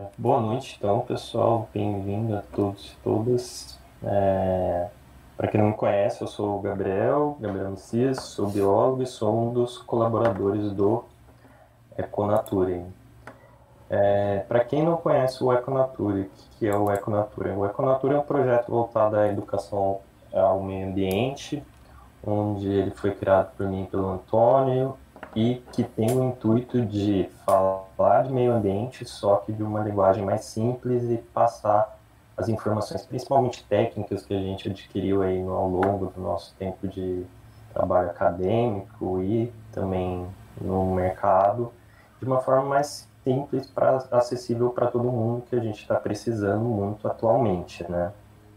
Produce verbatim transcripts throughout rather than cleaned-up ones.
Boa noite, então, pessoal. Bem-vindo a todos e todas. É... Para quem não me conhece, eu sou o Gabriel, Gabriel Messias, sou biólogo e sou um dos colaboradores do Econature. É... Para quem não conhece o Econature, o que é o Econature? O Econature é um projeto voltado à educação ao meio ambiente, onde ele foi criado por mim e pelo Antônio, e que tem o intuito de falar de meio ambiente, só que de uma linguagem mais simples e passar as informações, principalmente técnicas, que a gente adquiriu aí no, ao longo do nosso tempo de trabalho acadêmico e também no mercado, de uma forma mais simples, pra, acessível para todo mundo, que a gente está precisando muito atualmente, né?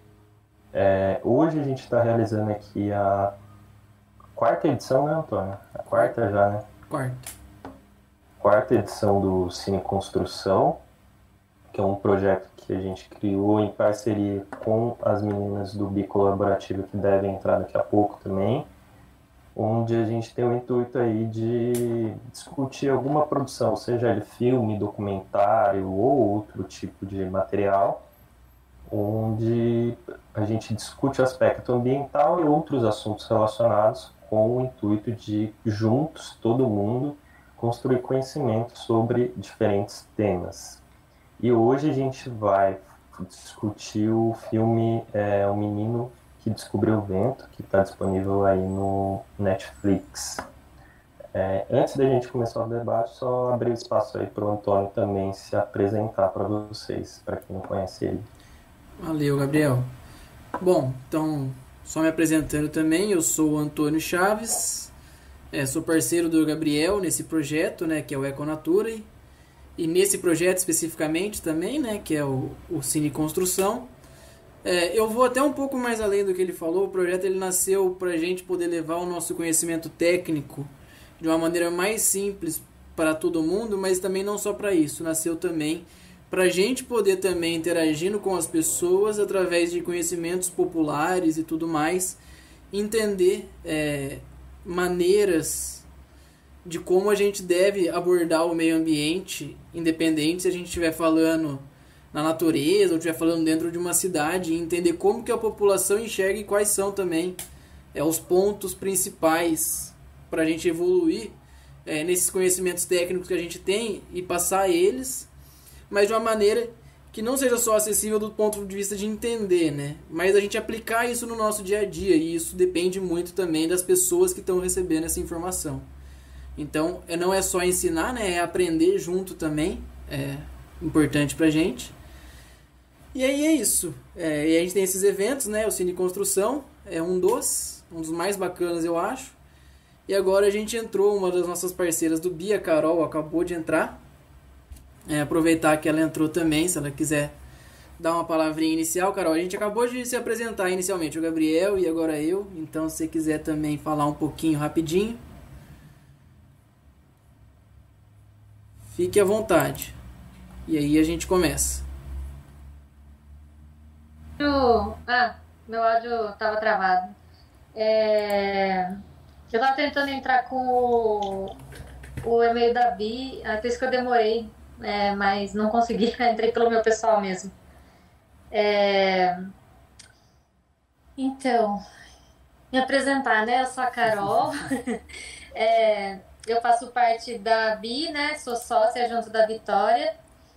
É, hoje a gente está realizando aqui a quarta edição, né, Antônio? A quarta já, né? Quarta. Quarta edição do Cine Construção, que é um projeto que a gente criou em parceria com as meninas do Bi Colaborativo, que devem entrar daqui a pouco também, onde a gente tem o intuito aí de discutir alguma produção, seja ele filme, documentário ou outro tipo de material, onde a gente discute o aspecto ambiental e outros assuntos relacionados com o intuito de, juntos, todo mundo, construir conhecimento sobre diferentes temas. E hoje a gente vai discutir o filme é, O Menino que Descobriu o Vento, que está disponível aí no Netflix. É, antes da gente começar o debate, só abrir o espaço aí para o Antônio também se apresentar para vocês, para quem não conhece ele. Valeu, Gabriel. Bom, então, só me apresentando também, eu sou o Antônio Chaves, é, sou parceiro do Gabriel nesse projeto, né, que é o Econature, e nesse projeto especificamente também, né, que é o, o Cine Construção. É, eu vou até um pouco mais além do que ele falou. O projeto ele nasceu para a gente poder levar o nosso conhecimento técnico de uma maneira mais simples para todo mundo, mas também não só para isso, nasceu também para a gente poder também interagindo com as pessoas através de conhecimentos populares e tudo mais, entender é, maneiras de como a gente deve abordar o meio ambiente, independente se a gente estiver falando na natureza ou estiver falando dentro de uma cidade, e entender como que a população enxerga e quais são também é, os pontos principais para a gente evoluir é, nesses conhecimentos técnicos que a gente tem e passar eles, mas de uma maneira que não seja só acessível do ponto de vista de entender, né? Mas a gente aplicar isso no nosso dia a dia, e isso depende muito também das pessoas que estão recebendo essa informação. Então, não é só ensinar, né? É aprender junto também, é importante pra gente. E aí é isso. É, e a gente tem esses eventos, né? O Cine Construção é um dos, um dos mais bacanas, eu acho. E agora a gente entrou, uma das nossas parceiras do Bia, Carol, acabou de entrar. É, aproveitar que ela entrou também, se ela quiser dar uma palavrinha inicial. Carol, a gente acabou de se apresentar inicialmente, o Gabriel e agora eu. Então, se você quiser também falar um pouquinho rapidinho, fique à vontade. E aí a gente começa. Ah, meu áudio estava travado. É... Eu estava tentando entrar com o, o e-mail da Bi, é por isso que eu demorei, é, mas não consegui, entrei pelo meu pessoal mesmo. É... Então, me apresentar, né? Eu sou a Carol, é... eu faço parte da Bi, né? Sou sócia junto da Vitória.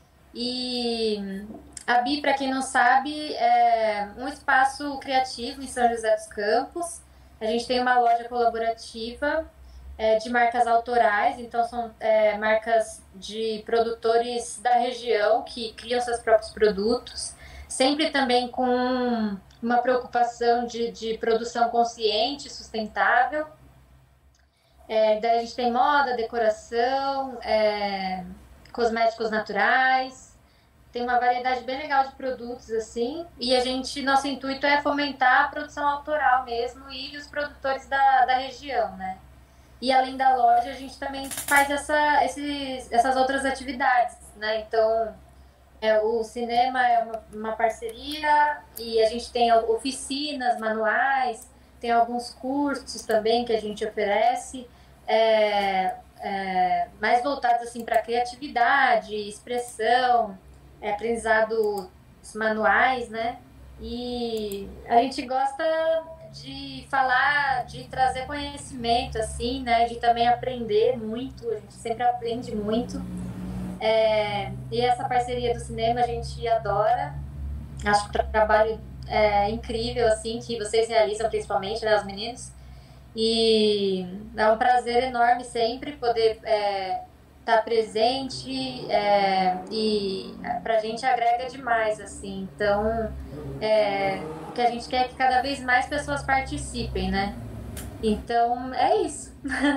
E a Bi, para quem não sabe, é um espaço criativo em São José dos Campos. A gente tem uma loja colaborativa é, de marcas autorais, então são é, marcas de produtores da região que criam seus próprios produtos, sempre também com uma preocupação de, de produção consciente e sustentável. É, daí a gente tem moda, decoração, é, cosméticos naturais. Tem uma variedade bem legal de produtos, assim, e a gente, nosso intuito é fomentar a produção autoral mesmo e os produtores da, da região, né? E além da loja, a gente também faz essa, esses, essas outras atividades, né? Então, é, o cinema é uma, uma parceria e a gente tem oficinas, manuais, tem alguns cursos também que a gente oferece, é, é, mais voltados, assim, para criatividade, expressão. é, aprendizados manuais, né? E a gente gosta de falar, de trazer conhecimento, assim, né? De também aprender muito, a gente sempre aprende muito. É, e essa parceria do cinema a gente adora. Acho que o trabalho é incrível, assim, que vocês realizam, principalmente, né, os meninos. E é um prazer enorme sempre poder é, estar presente é, e pra gente agrega demais, assim. Então, é, o que a gente quer é que cada vez mais pessoas participem, né? Então, é isso.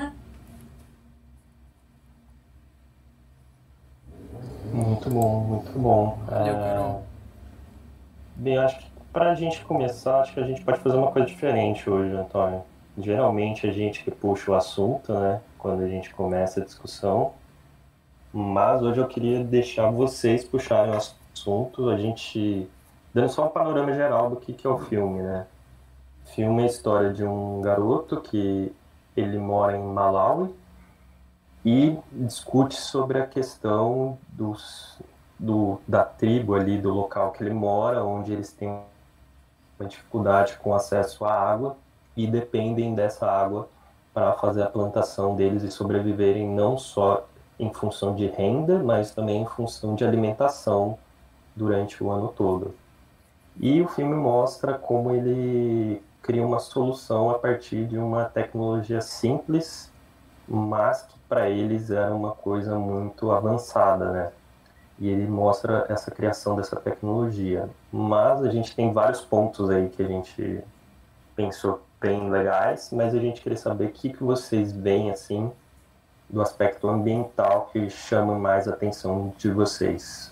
Muito bom, muito bom. Valeu, É, Carol. Bem, acho que pra gente começar, acho que a gente pode fazer uma coisa diferente hoje, Antônio. Geralmente a gente que puxa o assunto, né, quando a gente começa a discussão, mas hoje eu queria deixar vocês puxarem o assunto, a gente dando só um panorama geral do que que é o filme, né? O filme é a história de um garoto que ele mora em Malawi e discute sobre a questão dos, do, da tribo ali, do local que ele mora, onde eles têm uma dificuldade com acesso à água e dependem dessa água para fazer a plantação deles e sobreviverem não só em função de renda, mas também em função de alimentação durante o ano todo. E o filme mostra como ele cria uma solução a partir de uma tecnologia simples, mas que para eles era uma coisa muito avançada, né? E ele mostra essa criação dessa tecnologia. Mas a gente tem vários pontos aí que a gente pensou bem legais, mas a gente queria saber o que, que vocês veem, assim, do aspecto ambiental que chama mais a atenção de vocês.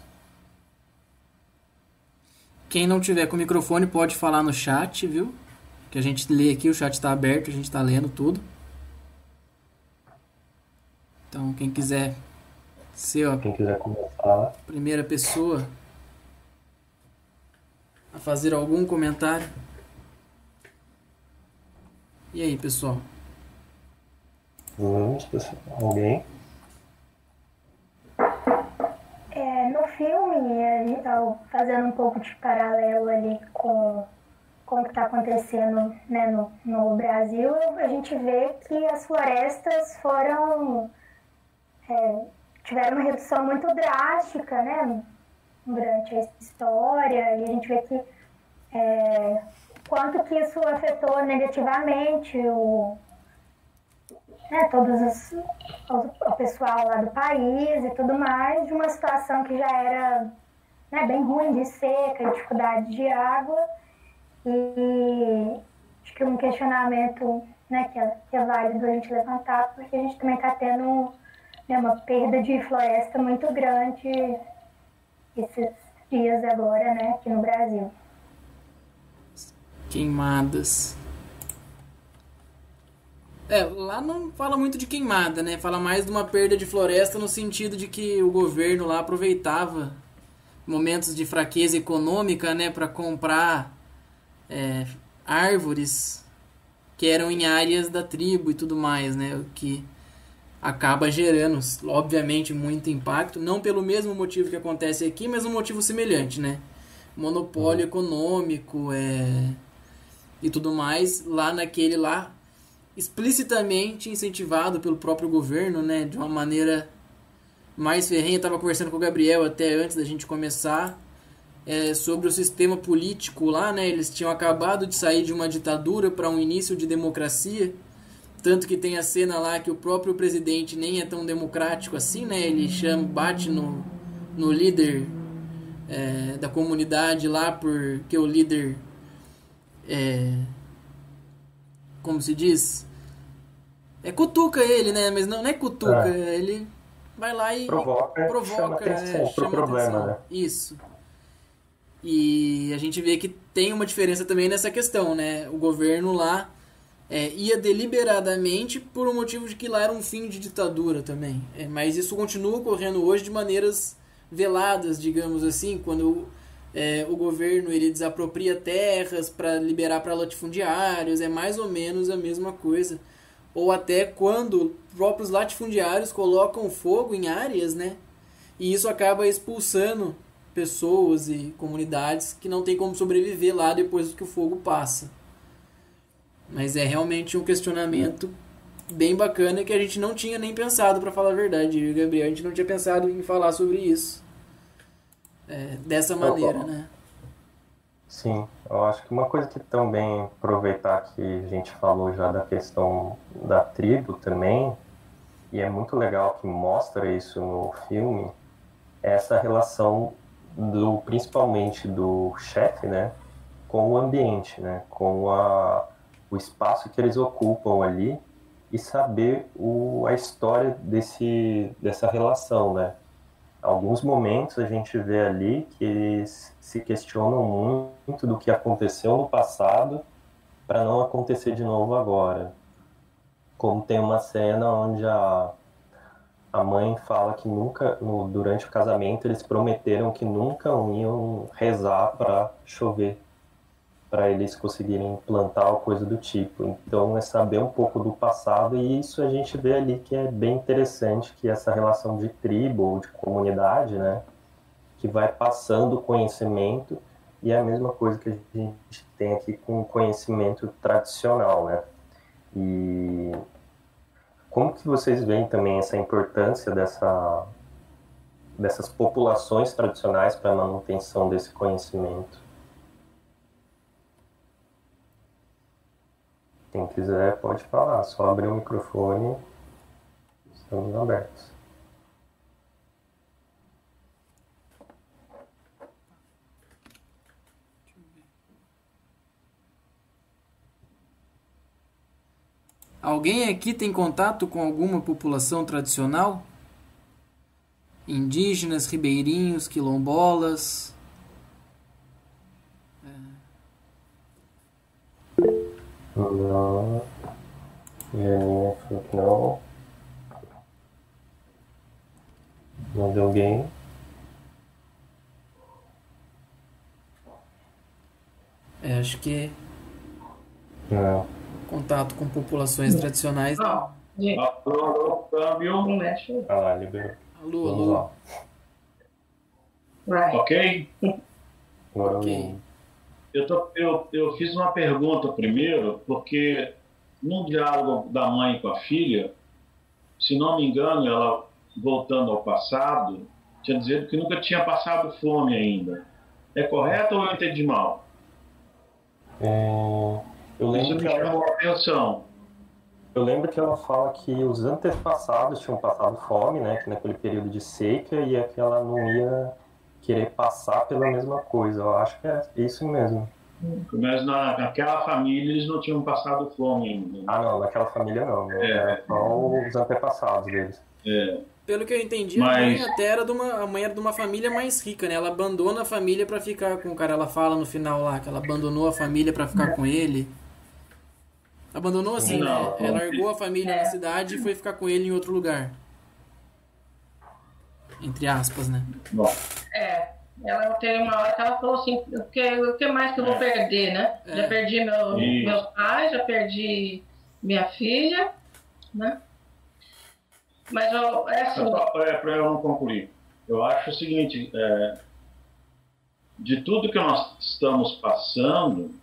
Quem não tiver com o microfone pode falar no chat, viu? Que a gente lê aqui, o chat está aberto, a gente está lendo tudo. Então, quem quiser ser a Quem quiser começar. primeira pessoa a fazer algum comentário. E aí, pessoal? Vamos, alguém? É, no filme, ali, ó, fazendo um pouco de paralelo ali com, com o que está acontecendo, né, no, no Brasil, a gente vê que as florestas foram é, tiveram uma redução muito drástica, né, durante a história, e a gente vê que é, quanto que isso afetou negativamente o, né, todos os, o, o pessoal lá do país e tudo mais, de uma situação que já era, né, bem ruim de seca, dificuldade de água, e acho que um questionamento, né, que, é, que é válido a gente levantar, porque a gente também está tendo, né, uma perda de floresta muito grande esses dias agora, né, aqui no Brasil. Queimadas. É, lá não fala muito de queimada, né? Fala mais de uma perda de floresta no sentido de que o governo lá aproveitava momentos de fraqueza econômica, né, para comprar é, árvores que eram em áreas da tribo e tudo mais, né? O que acaba gerando, obviamente, muito impacto, não pelo mesmo motivo que acontece aqui, mas um motivo semelhante, né? Monopólio econômico é, e tudo mais, lá naquele lá, explicitamente incentivado pelo próprio governo, né? De uma maneira mais ferrenha. Eu estava conversando com o Gabriel até antes da gente começar é, sobre o sistema político lá, né? Eles tinham acabado de sair de uma ditadura para um início de democracia. Tanto que tem a cena lá que o próprio presidente nem é tão democrático assim, né? Ele chama, bate no, no líder é, da comunidade lá, porque o líder, é, como se diz? É cutuca ele, né? Mas não, não é cutuca, é. Ele vai lá e provoca, provoca, chama atenção é, pro chama problema, atenção. né? Isso. E a gente vê que tem uma diferença também nessa questão, né? O governo lá É, ia deliberadamente por um motivo de que lá era um fim de ditadura também. É, mas isso continua ocorrendo hoje de maneiras veladas, digamos assim, quando é, o governo ele desapropria terras para liberar para latifundiários, é mais ou menos a mesma coisa. Ou até quando próprios latifundiários colocam fogo em áreas, né? E isso acaba expulsando pessoas e comunidades que não tem como sobreviver lá depois que o fogo passa. Mas é realmente um questionamento bem bacana que a gente não tinha nem pensado, para falar a verdade. Eu e o Gabriel, a gente não tinha pensado em falar sobre isso é, dessa maneira, né? Sim, eu acho que uma coisa que também, aproveitar que a gente falou já da questão da tribo também, e é muito legal que mostra isso no filme, é essa relação do, principalmente do chefe, né, com o ambiente, né, com a, o espaço que eles ocupam ali, e saber o, a história desse, dessa relação, né. Alguns momentos a gente vê ali que eles se questionam muito do que aconteceu no passado para não acontecer de novo agora. Como tem uma cena onde a, a mãe fala que nunca, no, durante o casamento, eles prometeram que nunca iam rezar para chover, para eles conseguirem plantar ou coisa do tipo. Então é saber um pouco do passado, e isso a gente vê ali que é bem interessante, que essa relação de tribo ou de comunidade, né, que vai passando o conhecimento, e é a mesma coisa que a gente tem aqui com o conhecimento tradicional, né. E como que vocês veem também essa importância dessa, dessas populações tradicionais para a manutenção desse conhecimento? Quem quiser pode falar, só abrir o microfone, estamos abertos. Alguém aqui tem contato com alguma população tradicional? Indígenas, ribeirinhos, quilombolas? Não. Janinha falou que não. Não deu alguém. É, acho que Não. contato com populações tradicionais. Não, gente. Alô, câmbio. Não mexe. Ah lá, liberou. Alô, Vamos alô. lá. Vai. Ok? Agora Ok. alguém. Eu, tô, eu, eu fiz uma pergunta primeiro, porque no diálogo da mãe com a filha, se não me engano, ela, voltando ao passado, tinha dito que nunca tinha passado fome ainda. É correto ou eu entendi mal? É, eu Isso lembro me que ela... chamou a atenção. Eu lembro que ela fala que os antepassados tinham passado fome, né, que naquele período de seca, e é que ela não ia querer passar pela mesma coisa. Eu acho que é isso mesmo. Mas na, naquela família eles não tinham passado fome ainda. Ah, não, naquela família não. Né? É. Era só os antepassados deles. É. Pelo que eu entendi, Mas- a mãe até era de uma, a mãe era de uma família mais rica, né? Ela abandona a família pra ficar com o cara. Ela fala no final lá que ela abandonou a família pra ficar com ele. Abandonou assim, Não, né? Ela largou a família É. na cidade e foi ficar com ele em outro lugar. Entre aspas, né? Bom, É, ela teve uma hora que ela falou assim, o que, o que mais que eu vou perder, né? É. Já perdi meu, Isso. meus pais, já perdi minha filha, né? Mas eu, é assim, é, para eu não concluir, eu acho o seguinte, é, de tudo que nós estamos passando,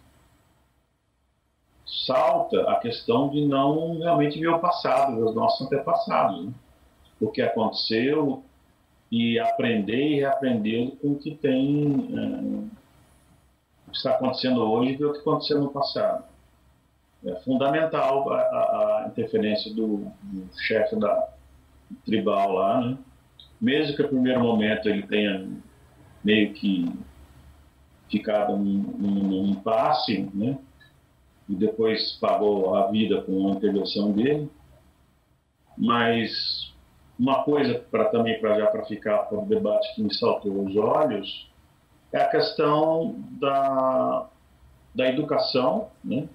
salta a questão de não realmente ver o passado, ver os nossos antepassados, né? O que aconteceu, e aprender e reaprender com o que tem, é, o que está acontecendo hoje e ver o que aconteceu no passado. É fundamental a, a, a interferência do, do chefe da tribal lá, né? Mesmo que no primeiro momento ele tenha meio que ficado num, num, num impasse, né? E depois pagou a vida com a intervenção dele, mas uma coisa para também para já para ficar para o debate que me saltou aos olhos é a questão da, da educação, né?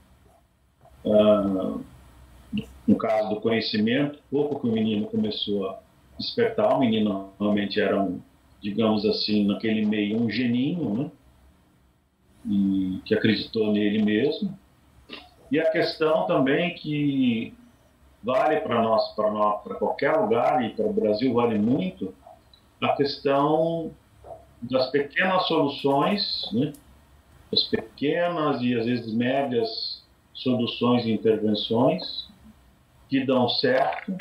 Ah, no caso do conhecimento, pouco que o menino começou a despertar, o menino realmente era um, digamos assim, naquele meio um geninho, né? E que acreditou nele mesmo. E a questão também que vale para nós, para nós, para qualquer lugar, e para o Brasil vale muito, a questão das pequenas soluções, né? Das pequenas e às vezes médias soluções e intervenções que dão certo,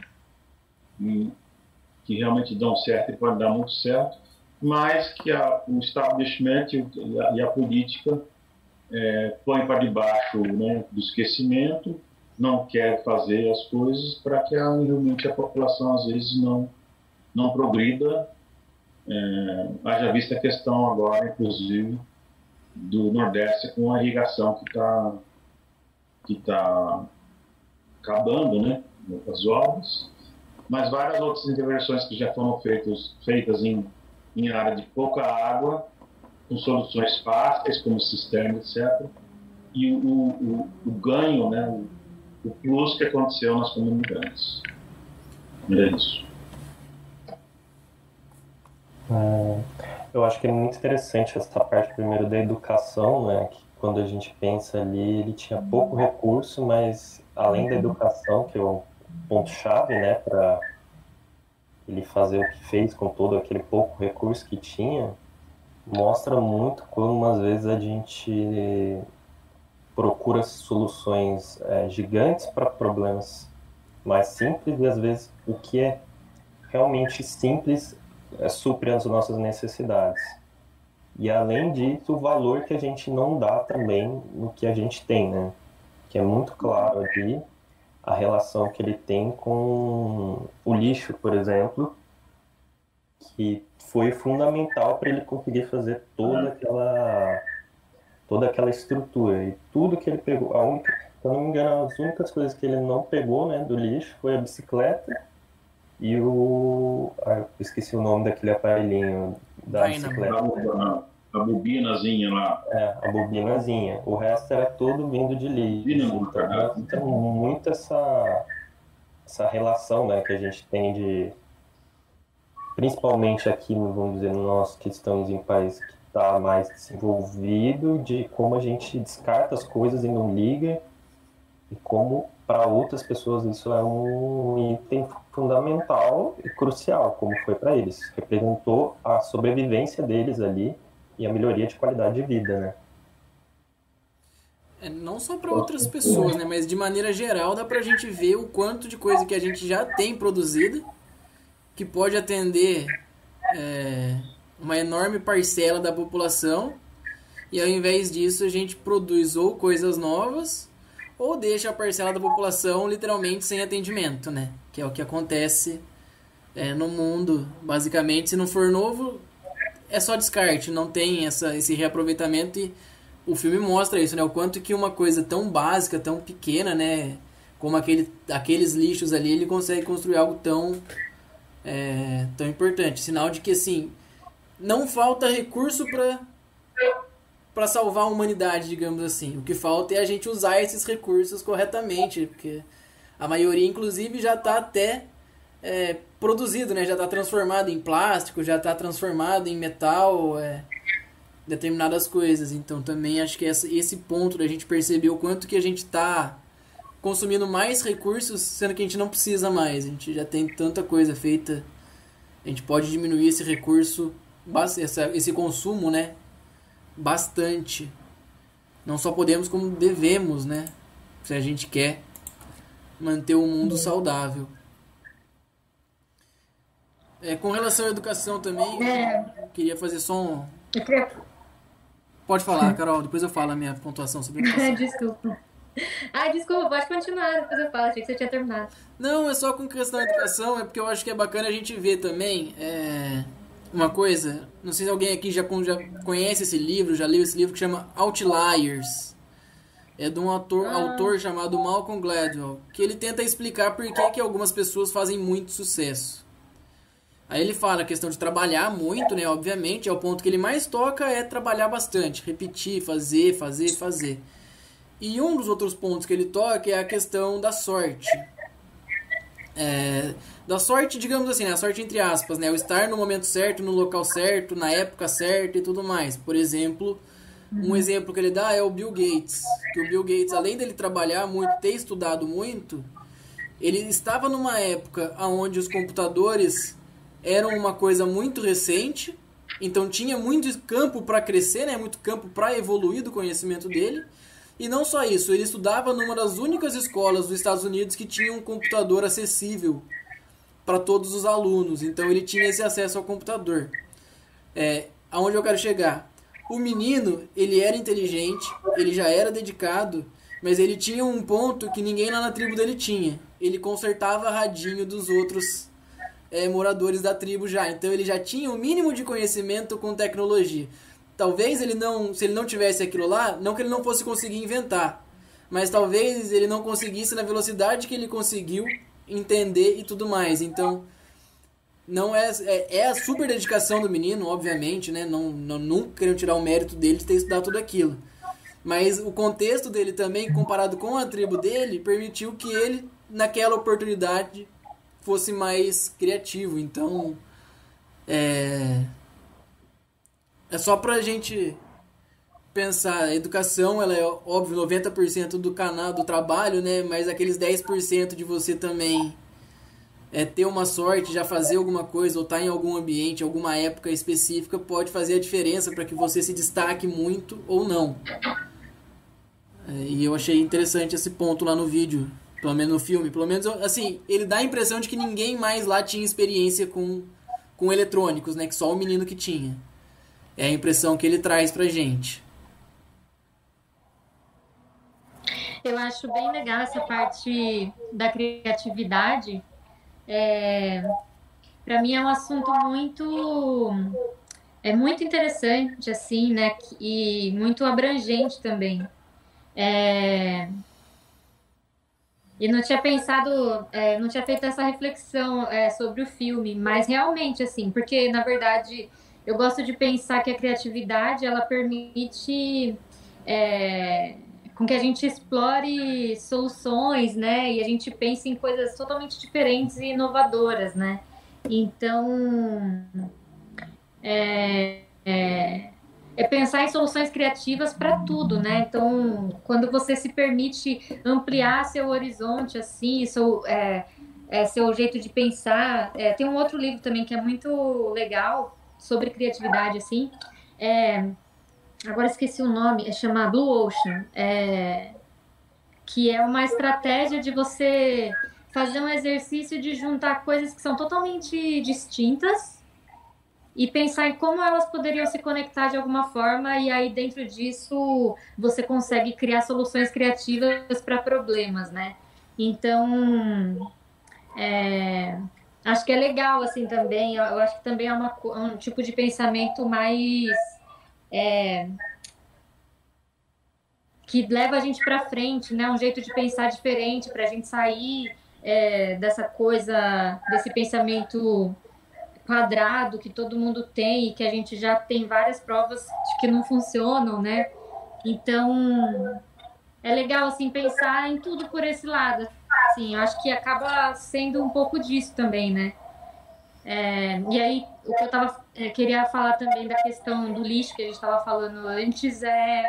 que realmente dão certo e podem dar muito certo, mas que a, o establishment e a, e a política é, põe para debaixo, né, do esquecimento, não quer fazer as coisas para que a, realmente a população às vezes não, não progrida. É, haja vista a questão agora, inclusive, do Nordeste com a irrigação que está que tá acabando, né, as obras, mas várias outras intervenções que já foram feitas, feitas em, em área de pouca água, com soluções fáceis, como cisterna, etcétera. E o, o, o ganho, né, o, o plus que aconteceu nas comunidades. É isso. É, eu acho que é muito interessante essa parte, primeiro, da educação, né, que quando a gente pensa ali, ele tinha pouco recurso, mas além da educação, que é o ponto-chave, né, para ele fazer o que fez com todo aquele pouco recurso que tinha, mostra muito como às vezes a gente procura soluções é, gigantes para problemas mais simples e às vezes o que é realmente simples é, supre as nossas necessidades. E além disso, o valor que a gente não dá também no que a gente tem, né? Que é muito claro ali a relação que ele tem com o lixo, por exemplo, que foi fundamental para ele conseguir fazer toda aquela toda aquela estrutura. E tudo que ele pegou, a única, se eu não me engano, as únicas coisas que ele não pegou, né, do lixo foi a bicicleta e o... Ah, eu esqueci o nome daquele aparelhinho da bicicleta. A, a bobinazinha lá. É, a bobinazinha. O resto era todo vindo de lixo. Então, tem muito essa, essa relação, né, que a gente tem de... Principalmente aqui, vamos dizer, nós que estamos em país que está mais desenvolvido, de como a gente descarta as coisas e não liga, e como para outras pessoas isso é um item fundamental e crucial, como foi para eles. Representou a sobrevivência deles ali e a melhoria de qualidade de vida, né? É, não só para outras pessoas, né, mas de maneira geral dá para a gente ver o quanto de coisa que a gente já tem produzida, que pode atender é, uma enorme parcela da população, e ao invés disso a gente produz ou coisas novas ou deixa a parcela da população literalmente sem atendimento, né? Que é o que acontece é, no mundo, basicamente. Se não for novo, é só descarte, não tem essa, esse reaproveitamento, e o filme mostra isso, né? O quanto que uma coisa tão básica, tão pequena, né? Como aquele, aqueles lixos ali, ele consegue construir algo tão, é, tão importante. Sinal de que, assim, não falta recurso para para salvar a humanidade, digamos assim. O que falta é a gente usar esses recursos corretamente, porque a maioria, inclusive, já está até é, produzido, né? Já está transformado em plástico, já está transformado em metal, é, determinadas coisas. Então, também acho que essa, esse ponto da gente perceber o quanto que a gente está consumindo mais recursos, sendo que a gente não precisa mais. A gente já tem tanta coisa feita, a gente pode diminuir esse recurso, esse consumo, né? Bastante. Não só podemos, como devemos, né? Se a gente quer manter o mundo saudável. É, com relação à educação também, É. queria fazer só um... Eu queria... Pode falar, Carol, depois eu falo a minha pontuação sobre educação. Desculpa. Ah, desculpa, pode continuar, depois eu falo, achei que você tinha terminado. Não, é só com questão da educação, é porque eu acho que é bacana a gente ver também é, uma coisa. Não sei se alguém aqui já, já conhece esse livro, já leu esse livro, que chama Outliers. É de um autor, ah. autor chamado Malcolm Gladwell, que ele tenta explicar por que, que algumas pessoas fazem muito sucesso. Aí ele fala a questão de trabalhar muito, né? Obviamente, é o ponto que ele mais toca, é trabalhar bastante, repetir, fazer, fazer, fazer. E um dos outros pontos que ele toca é a questão da sorte. É, da sorte, digamos assim, né? A sorte entre aspas, né? O estar no momento certo, no local certo, na época certa e tudo mais. Por exemplo, um exemplo que ele dá é o Bill Gates. Que o Bill Gates, além dele trabalhar muito, ter estudado muito, ele estava numa época onde os computadores eram uma coisa muito recente, Então tinha muito campo para crescer, né? Muito campo para evoluir do conhecimento dele. E não só isso, ele estudava numa das únicas escolas dos Estados Unidos que tinha um computador acessível para todos os alunos. Então ele tinha esse acesso ao computador. É, aonde eu quero chegar? O menino, ele era inteligente, ele já era dedicado, mas ele tinha um ponto que ninguém lá na tribo dele tinha. Ele consertava radinho dos outros é, moradores da tribo já. Então ele já tinha o mínimo de conhecimento com tecnologia. Talvez ele não, se ele não tivesse aquilo lá, não que ele não fosse conseguir inventar, mas talvez ele não conseguisse na velocidade que ele conseguiu entender e tudo mais. Então, não é, é, é a super dedicação do menino, obviamente, né? Não, não, nunca querendo tirar o mérito dele de ter estudado tudo aquilo. Mas o contexto dele também, comparado com a tribo dele, permitiu que ele, naquela oportunidade, fosse mais criativo. Então, é... É só pra gente pensar, a educação, ela é, óbvio, noventa por cento do canal, do trabalho, né? Mas aqueles dez por cento de você também é, ter uma sorte, já fazer alguma coisa, ou estar em algum ambiente, alguma época específica, pode fazer a diferença para que você se destaque muito ou não. É, e eu achei interessante esse ponto lá no vídeo, pelo menos no filme. Pelo menos, assim, ele dá a impressão de que ninguém mais lá tinha experiência com, com eletrônicos, né? Que só o menino que tinha. É a impressão que ele traz pra gente. Eu acho bem legal essa parte da criatividade. É, para mim é um assunto muito é muito interessante, assim, né? E muito abrangente também. É, e não tinha pensado, é, não tinha feito essa reflexão é, sobre o filme, mas realmente, assim, porque na verdade eu gosto de pensar que a criatividade, ela permite é, com que a gente explore soluções, né? E a gente pense em coisas totalmente diferentes e inovadoras, né? Então, é, é, é pensar em soluções criativas para tudo, né? Então, quando você se permite ampliar seu horizonte, assim, seu, é, é, seu jeito de pensar... É, tem um outro livro também que é muito legal, sobre criatividade, assim, é, agora esqueci o nome, é chama Blue Ocean, é, que é uma estratégia de você fazer um exercício de juntar coisas que são totalmente distintas e pensar em como elas poderiam se conectar de alguma forma, e aí dentro disso você consegue criar soluções criativas para problemas, né? Então, é... acho que é legal, assim, também. Eu acho que também é uma, um tipo de pensamento mais... É, que leva a gente para frente, né? Um jeito de pensar diferente para a gente sair é, dessa coisa, desse pensamento quadrado que todo mundo tem e que a gente já tem várias provas de que não funcionam, né? Então, é legal, assim, pensar em tudo por esse lado. Assim, eu acho que acaba sendo um pouco disso também, né? É, e aí, o que eu tava, é, queria falar também da questão do lixo que a gente estava falando antes é,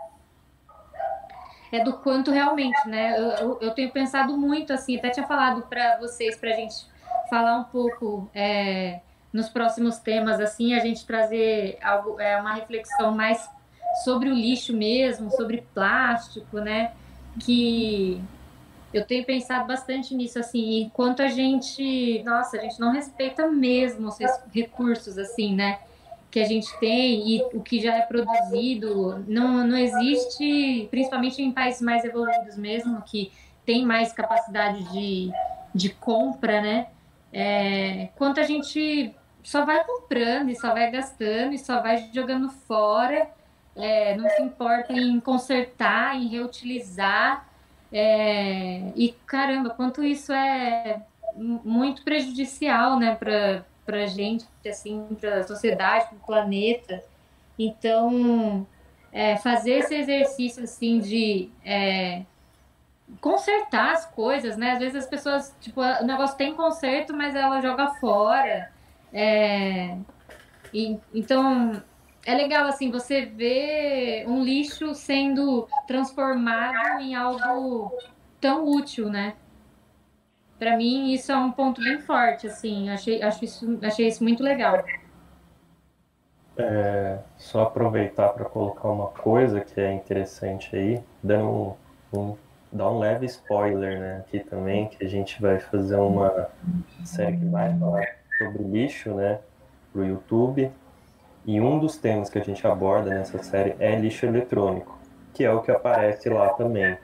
é do quanto realmente, né? Eu, eu, eu tenho pensado muito, assim, até tinha falado para vocês, para a gente falar um pouco é, nos próximos temas, assim, a gente trazer algo, é, uma reflexão mais sobre o lixo mesmo, sobre plástico, né? Que... eu tenho pensado bastante nisso, assim, enquanto a gente, nossa, a gente não respeita mesmo os recursos, assim, né, que a gente tem e o que já é produzido, não, não existe, principalmente em países mais evoluídos mesmo, que tem mais capacidade de, de compra, né, é, quanto a gente só vai comprando e só vai gastando e só vai jogando fora, é, não se importa em consertar, em reutilizar. É, e caramba, quanto isso é muito prejudicial, né, para para gente, assim, para a sociedade, para o planeta. Então, é, fazer esse exercício assim de é, consertar as coisas, né? Às vezes as pessoas, tipo, o negócio tem conserto, mas ela joga fora. É, e, então é legal, assim, você ver um lixo sendo transformado em algo tão útil, né? Para mim, isso é um ponto bem forte, assim. Achei, acho isso, achei isso muito legal. É, só aproveitar para colocar uma coisa que é interessante aí, dando um, um, dar um leve spoiler, né, aqui também, que a gente vai fazer uma série que vai falar sobre lixo, né, pro YouTube, e um dos temas que a gente aborda nessa série é lixo eletrônico, que é o que aparece lá também.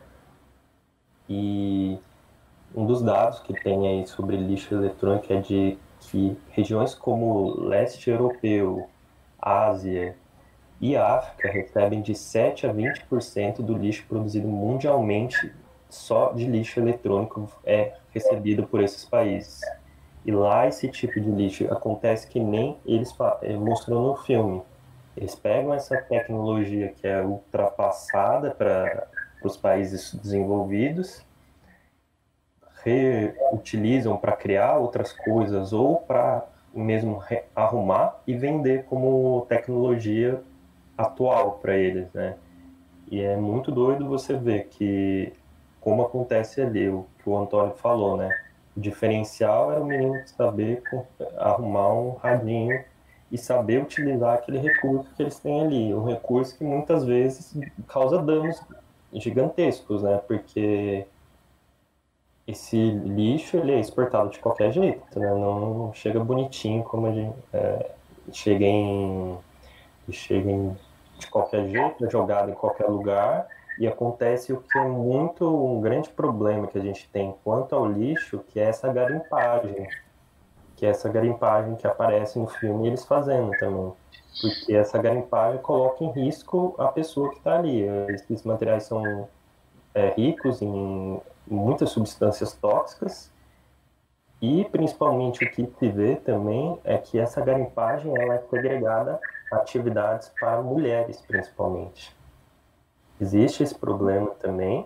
E um dos dados que tem aí sobre lixo eletrônico é de que regiões como leste europeu, Ásia e África recebem de sete a vinte por cento do lixo produzido mundialmente, só de lixo eletrônico é recebido por esses países. E lá esse tipo de lixo acontece que nem eles mostram no filme. Eles pegam essa tecnologia que é ultrapassada para os países desenvolvidos, reutilizam para criar outras coisas ou para mesmo arrumar e vender como tecnologia atual para eles, né? E é muito doido você ver que, como acontece ali, o que o Antônio falou, né? O diferencial era o menino saber arrumar um radinho e saber utilizar aquele recurso que eles têm ali, um recurso que muitas vezes causa danos gigantescos, né? Porque esse lixo ele é exportado de qualquer jeito, né? Não chega bonitinho como a gente é, chega em chega em, de qualquer jeito, é jogado em qualquer lugar, e acontece o que é muito um grande problema que a gente tem quanto ao lixo, que é essa garimpagem, que é essa garimpagem que aparece no filme eles fazendo também, porque essa garimpagem coloca em risco a pessoa que está ali. Esses materiais são é, ricos em muitas substâncias tóxicas, e principalmente o que se vê também é que essa garimpagem ela é segregada a atividades para mulheres, principalmente. Existe esse problema também,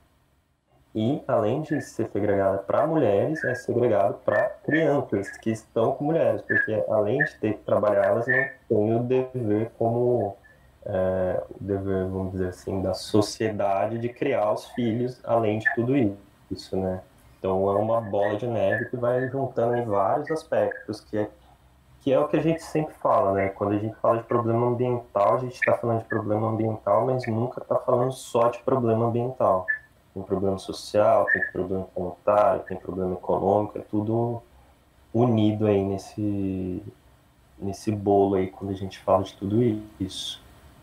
e além de ser segregada para mulheres, é segregado para crianças que estão com mulheres, porque além de ter que trabalhar, elas não têm o dever como é, o dever, vamos dizer assim, da sociedade de criar os filhos, além de tudo isso, né? Então é uma bola de neve que vai juntando em vários aspectos, que é, que é o que a gente sempre fala, né? Quando a gente fala de problema ambiental, a gente está falando de problema ambiental, mas nunca está falando só de problema ambiental. Tem problema social, tem problema sanitário, tem problema econômico, é tudo unido aí nesse, nesse bolo aí, quando a gente fala de tudo isso.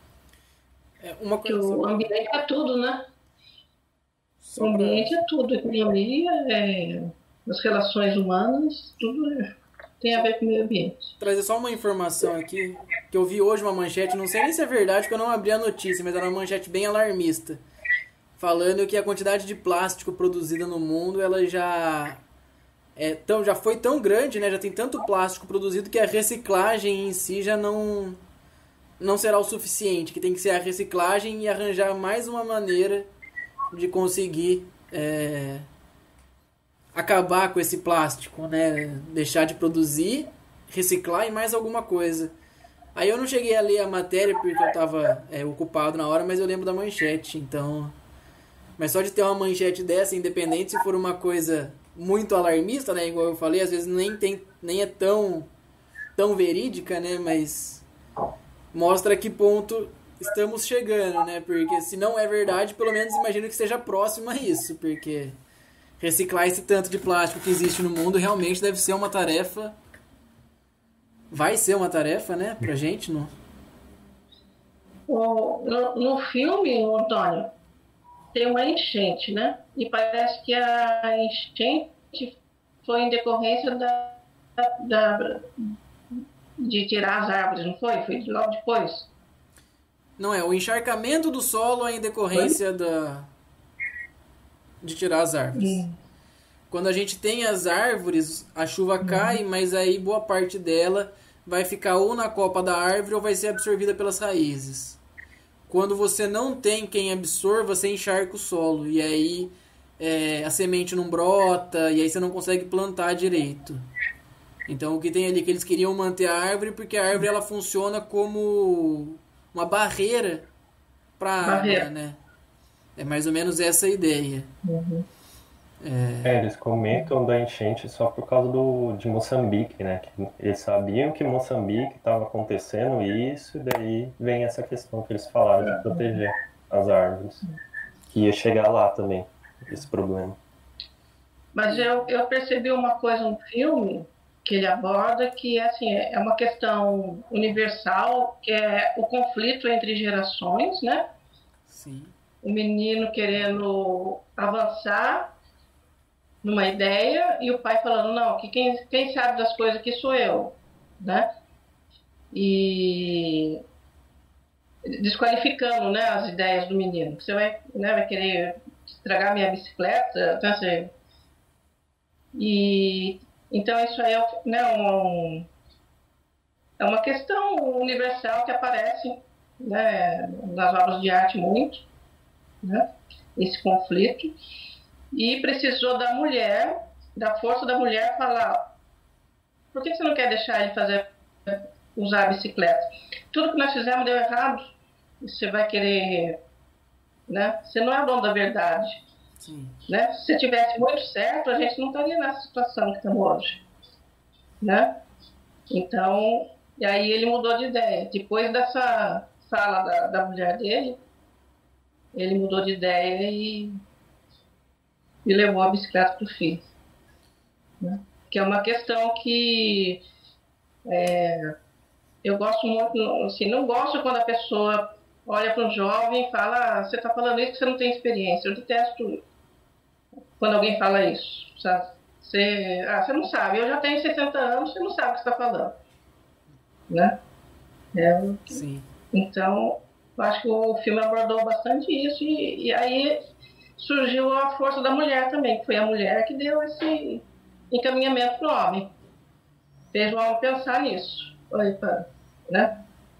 É uma coisa que o ambiente é tudo, né? O ambiente é tudo, a economia, é, as relações humanas, tudo é, tem a ver com o meio ambiente. Trazer só uma informação aqui, que eu vi hoje uma manchete, não sei nem se é verdade, porque eu não abri a notícia, mas era uma manchete bem alarmista, falando que a quantidade de plástico produzida no mundo, ela já é tão, já foi tão grande, né? Já tem tanto plástico produzido que a reciclagem em si já não não será o suficiente, que tem que ser a reciclagem e arranjar mais uma maneira de conseguir é, acabar com esse plástico, né? Deixar de produzir, reciclar e mais alguma coisa. Aí eu não cheguei a ler a matéria porque eu estava é, ocupado na hora, mas eu lembro da manchete, então... Mas só de ter uma manchete dessa, independente se for uma coisa muito alarmista, né? Igual eu falei, às vezes nem, tem, nem é tão, tão verídica, né? Mas mostra a que ponto estamos chegando, né? Porque se não é verdade, pelo menos imagino que esteja próximo a isso, porque reciclar esse tanto de plástico que existe no mundo realmente deve ser uma tarefa... Vai ser uma tarefa, né? Pra gente, não? O, no, no filme, Antônio, tem uma enchente, né? E parece que a enchente foi em decorrência da, da, de tirar as árvores, não foi? Foi logo depois. Não é, o encharcamento do solo é em decorrência da, de tirar as árvores. Hum. Quando a gente tem as árvores, a chuva hum. cai, mas aí boa parte dela vai ficar ou na copa da árvore ou vai ser absorvida pelas raízes. Quando você não tem quem absorva, você encharca o solo. E aí é, a semente não brota, e aí você não consegue plantar direito. Então o que tem ali é que eles queriam manter a árvore, porque a árvore ela funciona como uma barreira para a água, né? É mais ou menos essa a ideia. Uhum. É, eles comentam da enchente só por causa do, de Moçambique, né? Que eles sabiam que Moçambique estava acontecendo isso, e daí vem essa questão que eles falaram de proteger as árvores. Que ia chegar lá também, esse problema. Mas eu, eu percebi uma coisa no filme que ele aborda, que assim, é uma questão universal, que é o conflito entre gerações, né? Sim. O menino querendo avançar numa ideia e o pai falando, não, que quem, quem sabe das coisas aqui sou eu, né? E desqualificando, né, as ideias do menino. Você vai, né, vai querer estragar minha bicicleta, então, assim, e então isso aí é, né, um, é uma questão universal que aparece, né, nas obras de arte muito, né, esse conflito. E precisou da mulher, da força da mulher, falar: por que você não quer deixar ele fazer, usar a bicicleta? Tudo que nós fizemos deu errado. Você vai querer, né? Você não é o dono da verdade. Sim. Né? Se você tivesse muito certo, a gente não estaria nessa situação que estamos hoje, né? Então, e aí ele mudou de ideia. Depois dessa fala da, da mulher dele, ele mudou de ideia e e levou a bicicleta para o filho. Né? Que é uma questão que é, eu gosto muito, assim, não gosto quando a pessoa olha para um jovem e fala: ah, você está falando isso porque você não tem experiência. Eu detesto quando alguém fala isso. Sabe? Você, ah, você não sabe, eu já tenho sessenta anos, você não sabe o que você está falando. Né? É, Sim. Então, eu acho que o filme abordou bastante isso e, e aí surgiu a força da mulher também, que foi a mulher que deu esse encaminhamento para o homem. Fez o homem pensar nisso. Opa, né?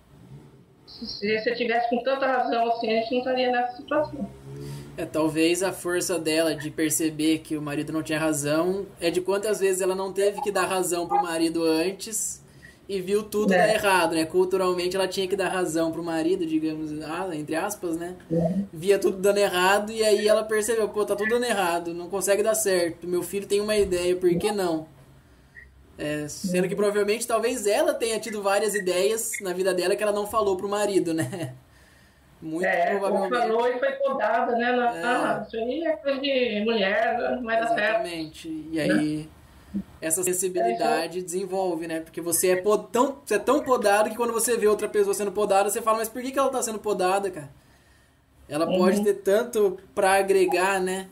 Se você tivesse com tanta razão assim, a gente não estaria nessa situação. É, talvez a força dela de perceber que o marido não tinha razão é de quantas vezes ela não teve que dar razão pro marido antes e viu tudo É. dar errado, né? Culturalmente ela tinha que dar razão pro marido, digamos, ah, entre aspas, né? É. Via tudo dando errado e aí ela percebeu, pô, tá tudo dando errado, não consegue dar certo. Meu filho tem uma ideia, por que não? É, sendo que provavelmente talvez ela tenha tido várias ideias na vida dela que ela não falou pro marido, né? Muito É, provavelmente. falou e foi podada, né? Na, É. Ah, isso aí é coisa de mulher, não vai dar certo. Exatamente. E aí essa sensibilidade desenvolve, né? Porque você é, pod... tão... você é tão podado que quando você vê outra pessoa sendo podada, você fala, mas por que que ela tá sendo podada, cara? Ela Uhum. pode ter tanto pra agregar, né?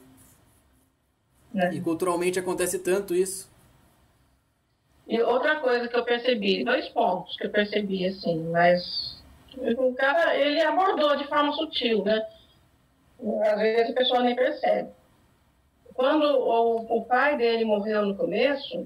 É. E culturalmente acontece tanto isso. E outra coisa que eu percebi, dois pontos que eu percebi, assim, mas o cara, ele abordou de forma sutil, né? Às vezes a pessoa nem percebe. Quando o, o pai dele morreu no começo,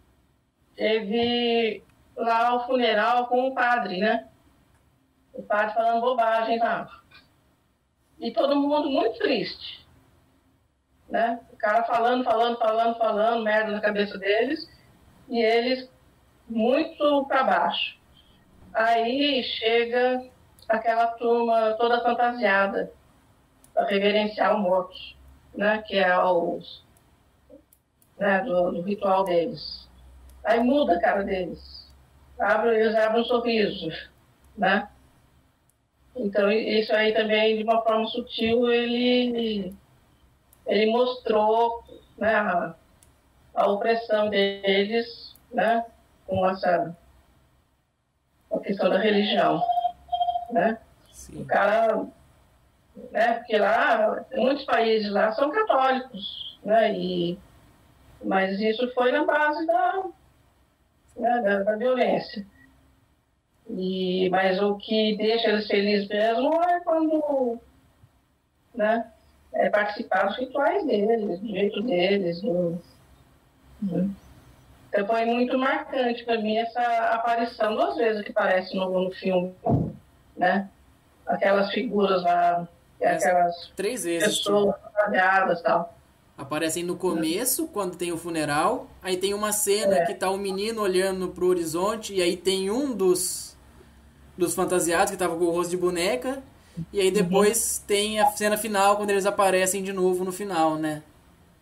teve lá o funeral com o padre, né? O padre falando bobagem lá. E todo mundo muito triste, né? O cara falando, falando, falando, falando, merda na cabeça deles, e eles muito para baixo. Aí chega aquela turma toda fantasiada para reverenciar o morto, né? Que é os, né? do, do ritual deles. Aí muda a cara deles, abre, eles abrem um sorriso, né? Então isso aí também de uma forma sutil ele ele mostrou, né, a, a opressão deles, né, com essa a questão da religião, né? Sim. O cara, né, porque lá, muitos países lá são católicos, né, e, mas isso foi na base da, né, da, da violência. E, mas o que deixa eles felizes mesmo é quando, né, é participar dos rituais deles, do jeito deles, do, né? Então foi muito marcante para mim essa aparição, duas vezes que aparece no, no filme, né? Aquelas figuras lá, aquelas Três vezes. pessoas trabalhadas e tal. Aparecem no começo, quando tem o funeral. Aí tem uma cena É. que tá o menino olhando pro horizonte. E aí tem um dos, dos fantasiados que tava com o rosto de boneca. E aí depois tem a cena final, quando eles aparecem de novo no final, né?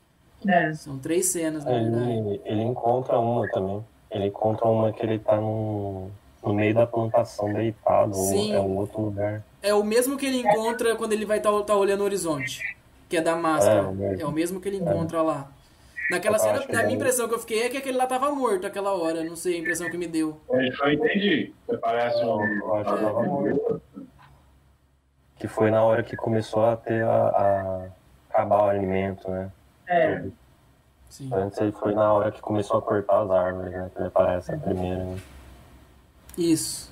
É. São três cenas, na verdade. Ele, ele encontra uma também. Ele encontra uma que ele tá no, no meio da plantação deitado, ou Sim. é um outro lugar. É o mesmo que ele encontra quando ele vai estar tá, tá olhando o horizonte, que é da máscara. É, o mesmo. É o mesmo que ele encontra lá. Naquela Eu cena, acho que a minha daí- impressão que eu fiquei é que aquele lá tava morto aquela hora. Não sei a impressão que me deu. É, eu entendi. Parece um. Eu acho que tava morto. Que foi na hora que começou a ter a, a acabar o alimento, né? É. Sim. Antes ele foi na hora que começou a cortar as árvores, né? Que ele aparece a primeira. Né? Isso.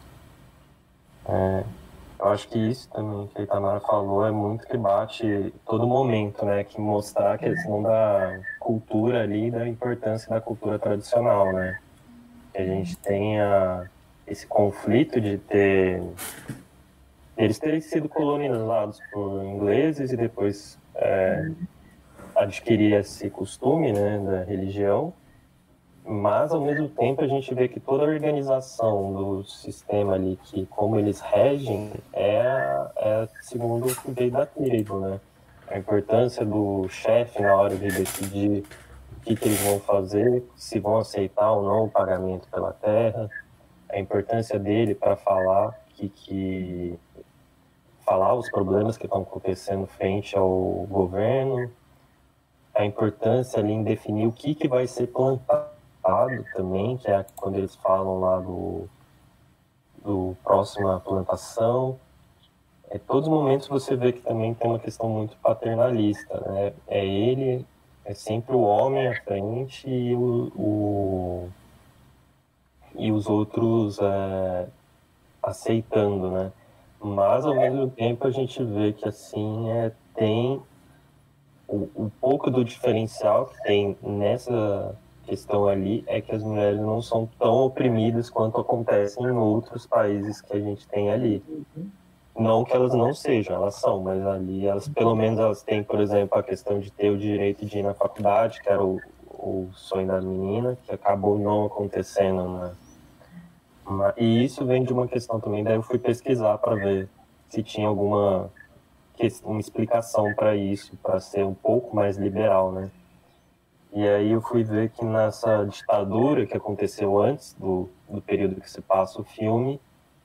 É, eu acho que isso também que a Itamara falou é muito que bate todo momento, né? Que mostrar a questão da cultura ali, da importância da cultura tradicional, né? Que a gente tenha esse conflito de ter eles terem sido colonizados por ingleses e depois é, adquirir esse costume, né, da religião, mas ao mesmo tempo a gente vê que toda a organização do sistema ali, que como eles regem, é, é segundo o que veio da tribo, né? A importância do chefe na hora de decidir o que, que eles vão fazer, se vão aceitar ou não o pagamento pela terra, a importância dele para falar que, que falar os problemas que estão acontecendo frente ao governo, a importância ali em definir o que, que vai ser plantado também, que é quando eles falam lá do, do próxima plantação. É, todos os momentos você vê que também tem uma questão muito paternalista, né? É ele, é sempre o homem à frente e, o, o e os outros é, aceitando, né? Mas ao mesmo tempo a gente vê que assim é, tem o, um pouco do diferencial que tem nessa questão ali é que as mulheres não são tão oprimidas quanto acontece em outros países que a gente tem ali. Não que elas não sejam, elas são, mas ali elas pelo menos elas têm, por exemplo, a questão de ter o direito de ir na faculdade, que era o, o sonho da menina, que acabou não acontecendo, né? E isso vem de uma questão também, daí eu fui pesquisar para ver se tinha alguma uma explicação para isso, para ser um pouco mais liberal, né? E aí eu fui ver que nessa ditadura que aconteceu antes do, do período que se passa o filme,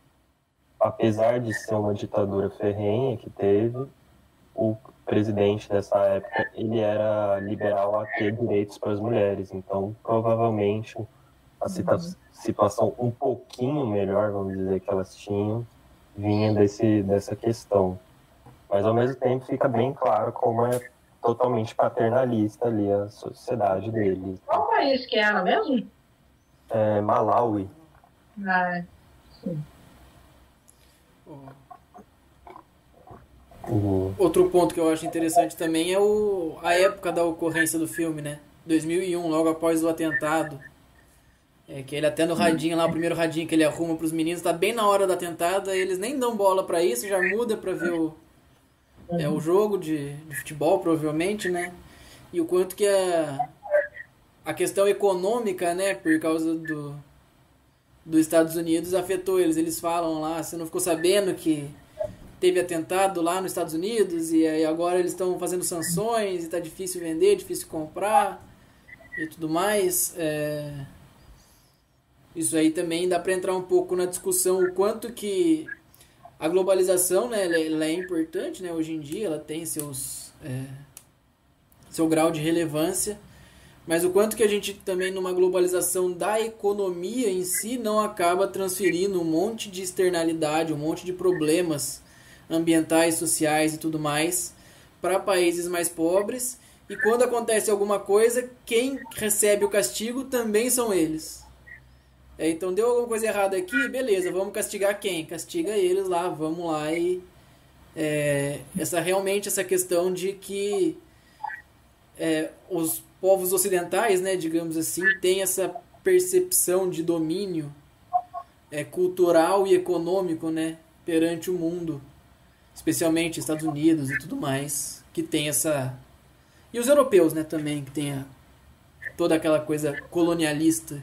apesar de ser uma ditadura ferrenha que teve, o presidente dessa época, ele era liberal a ter direitos para as mulheres, então provavelmente a situação situação um pouquinho melhor, vamos dizer, que elas tinham, vinha desse, dessa questão. Mas, ao mesmo tempo, fica bem claro como é totalmente paternalista ali a sociedade deles. Qual país que era mesmo? É Malawi. Ah, sim. O... Outro ponto que eu acho interessante também é o, a época da ocorrência do filme, né? dois mil e um, logo após o atentado. É, que ele até no radinho lá, o primeiro radinho que ele arruma pros meninos, tá bem na hora do atentado, eles nem dão bola pra isso, já muda pra ver o, é, o jogo de, de futebol, provavelmente, né? E o quanto que a, a questão econômica, né, por causa do, dos Estados Unidos, afetou eles. Eles falam lá, você não ficou sabendo que teve atentado lá nos Estados Unidos e aí agora eles estão fazendo sanções e tá difícil vender, difícil comprar e tudo mais. É... Isso aí também dá para entrar um pouco na discussão o quanto que a globalização, né, ela, ela é importante, né, hoje em dia, ela tem seus, é, seu grau de relevância, mas o quanto que a gente também numa globalização da economia em si não acaba transferindo um monte de externalidade, um monte de problemas ambientais, sociais e tudo mais para países mais pobres, e quando acontece alguma coisa, quem recebe o castigo também são eles. É, então deu alguma coisa errada aqui, beleza, vamos castigar quem? Castiga eles lá, vamos lá e... É, essa, realmente essa questão de que é, os povos ocidentais, né, digamos assim, têm essa percepção de domínio é, cultural e econômico, né, perante o mundo, especialmente Estados Unidos e tudo mais, que tem essa... E os europeus, né, também, que tem a... toda aquela coisa colonialista.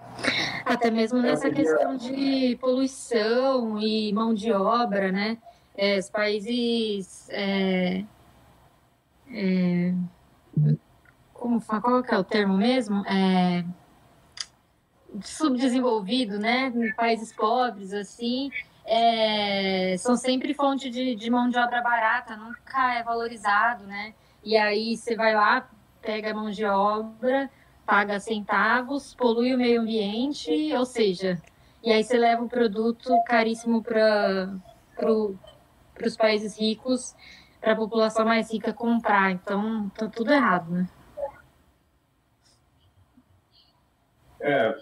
Até mesmo nessa questão de poluição e mão de obra, né? é, os países é, é, como qual que é o termo mesmo? É, subdesenvolvido, né? Países pobres, assim, é, são sempre fonte de, de mão de obra barata, nunca é valorizado, né? E aí você vai lá, pega a mão de obra, paga centavos, polui o meio ambiente, ou seja, e aí você leva o produto caríssimo para pro, os países ricos, para a população mais rica comprar. Então, tá tudo errado, né? É,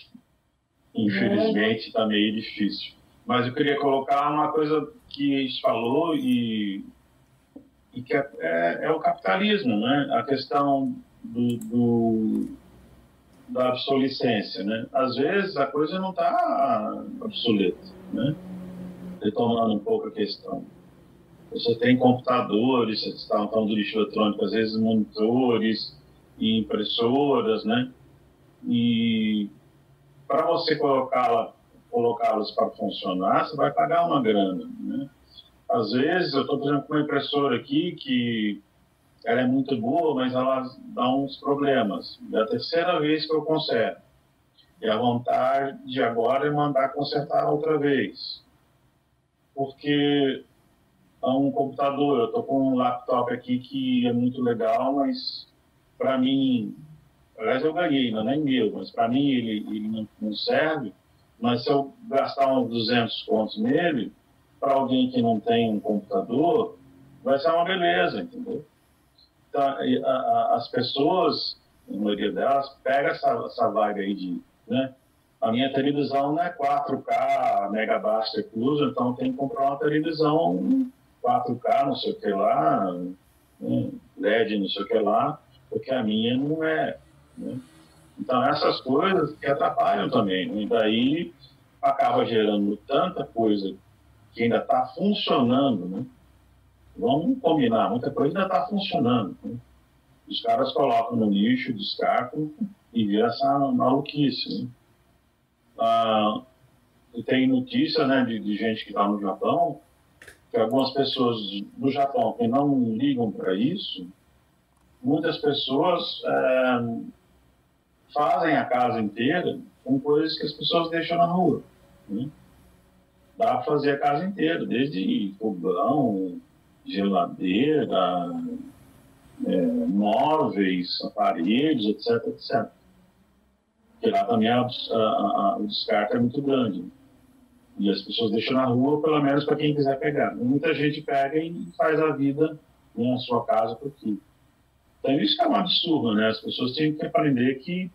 infelizmente está meio difícil. Mas eu queria colocar uma coisa que a gente falou e, e que é, é, é o capitalismo, né? A questão do, do, da obsolescência, né? Às vezes a coisa não está obsoleta, né? Retomando um pouco a questão. Você tem computadores, você está falando do lixo eletrônico, às vezes monitores e impressoras, né? E para você colocá-la, colocá-las para funcionar, você vai pagar uma grana, né? Às vezes, eu estou fazendo com uma impressora aqui que ela é muito boa, mas ela dá uns problemas. É a terceira vez que eu conserto. E a vontade de agora é mandar consertar outra vez. Porque é um computador, eu estou com um laptop aqui que é muito legal, mas para mim... Aliás, eu ganhei, não é nem meu, mas para mim ele, ele não, não serve. Mas se eu gastar uns duzentos contos nele, para alguém que não tem um computador, vai ser uma beleza, entendeu? Então, a, a, as pessoas, a maioria delas, pega essa, essa vaga aí de... Né? A minha televisão não é quatro K, megabytes recluso, então tem que comprar uma televisão quatro K, não sei o que lá, né? L E D, não sei o que lá, porque a minha não é... Né? Então, essas coisas que atrapalham também, né? E daí acaba gerando tanta coisa que ainda está funcionando, né? Vamos combinar, muita coisa ainda está funcionando, né? Os caras colocam no lixo, descartam e vira essa maluquice, né? Ah, tem notícia, né, de, de gente que está no Japão, que algumas pessoas do Japão que não ligam para isso, muitas pessoas... É, fazem a casa inteira com coisas que as pessoas deixam na rua, né? Dá para fazer a casa inteira, desde fogão, geladeira, é, móveis, aparelhos, etc, etcétera. Porque lá também a, a, a, o descarte é muito grande. E as pessoas deixam na rua, pelo menos para quem quiser pegar. Muita gente pega e faz a vida, né, na sua casa por aqui. Então isso é um absurdo, né? As pessoas têm que aprender que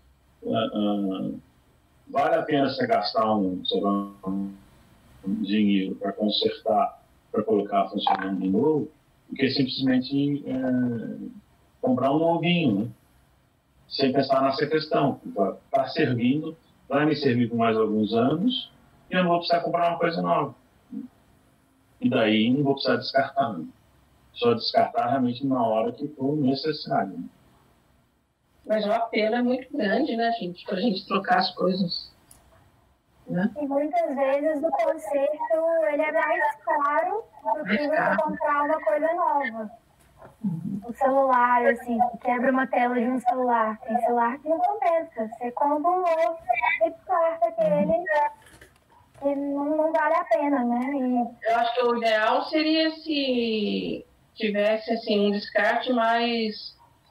Uh, uh, vale a pena você gastar um, sei lá, um dinheiro para consertar, para colocar funcionando de novo, do que simplesmente é, comprar um novinho, né? Sem pensar nessa questão. Está servindo, vai me servir por mais alguns anos e eu não vou precisar comprar uma coisa nova. E daí não vou precisar descartar, né? Só descartar realmente na hora que for necessário, né? Mas o apelo é muito grande, né, gente? Para a gente trocar as coisas, né? E muitas vezes o conserto ele é mais caro do que você comprar uma coisa nova. Uhum. O celular, assim, quebra uma tela de um celular. Tem celular que não compensa. Você compra um novo e descarta aquele que não, não vale a pena, né? E... Eu acho que o ideal seria se tivesse, assim, um descarte mais...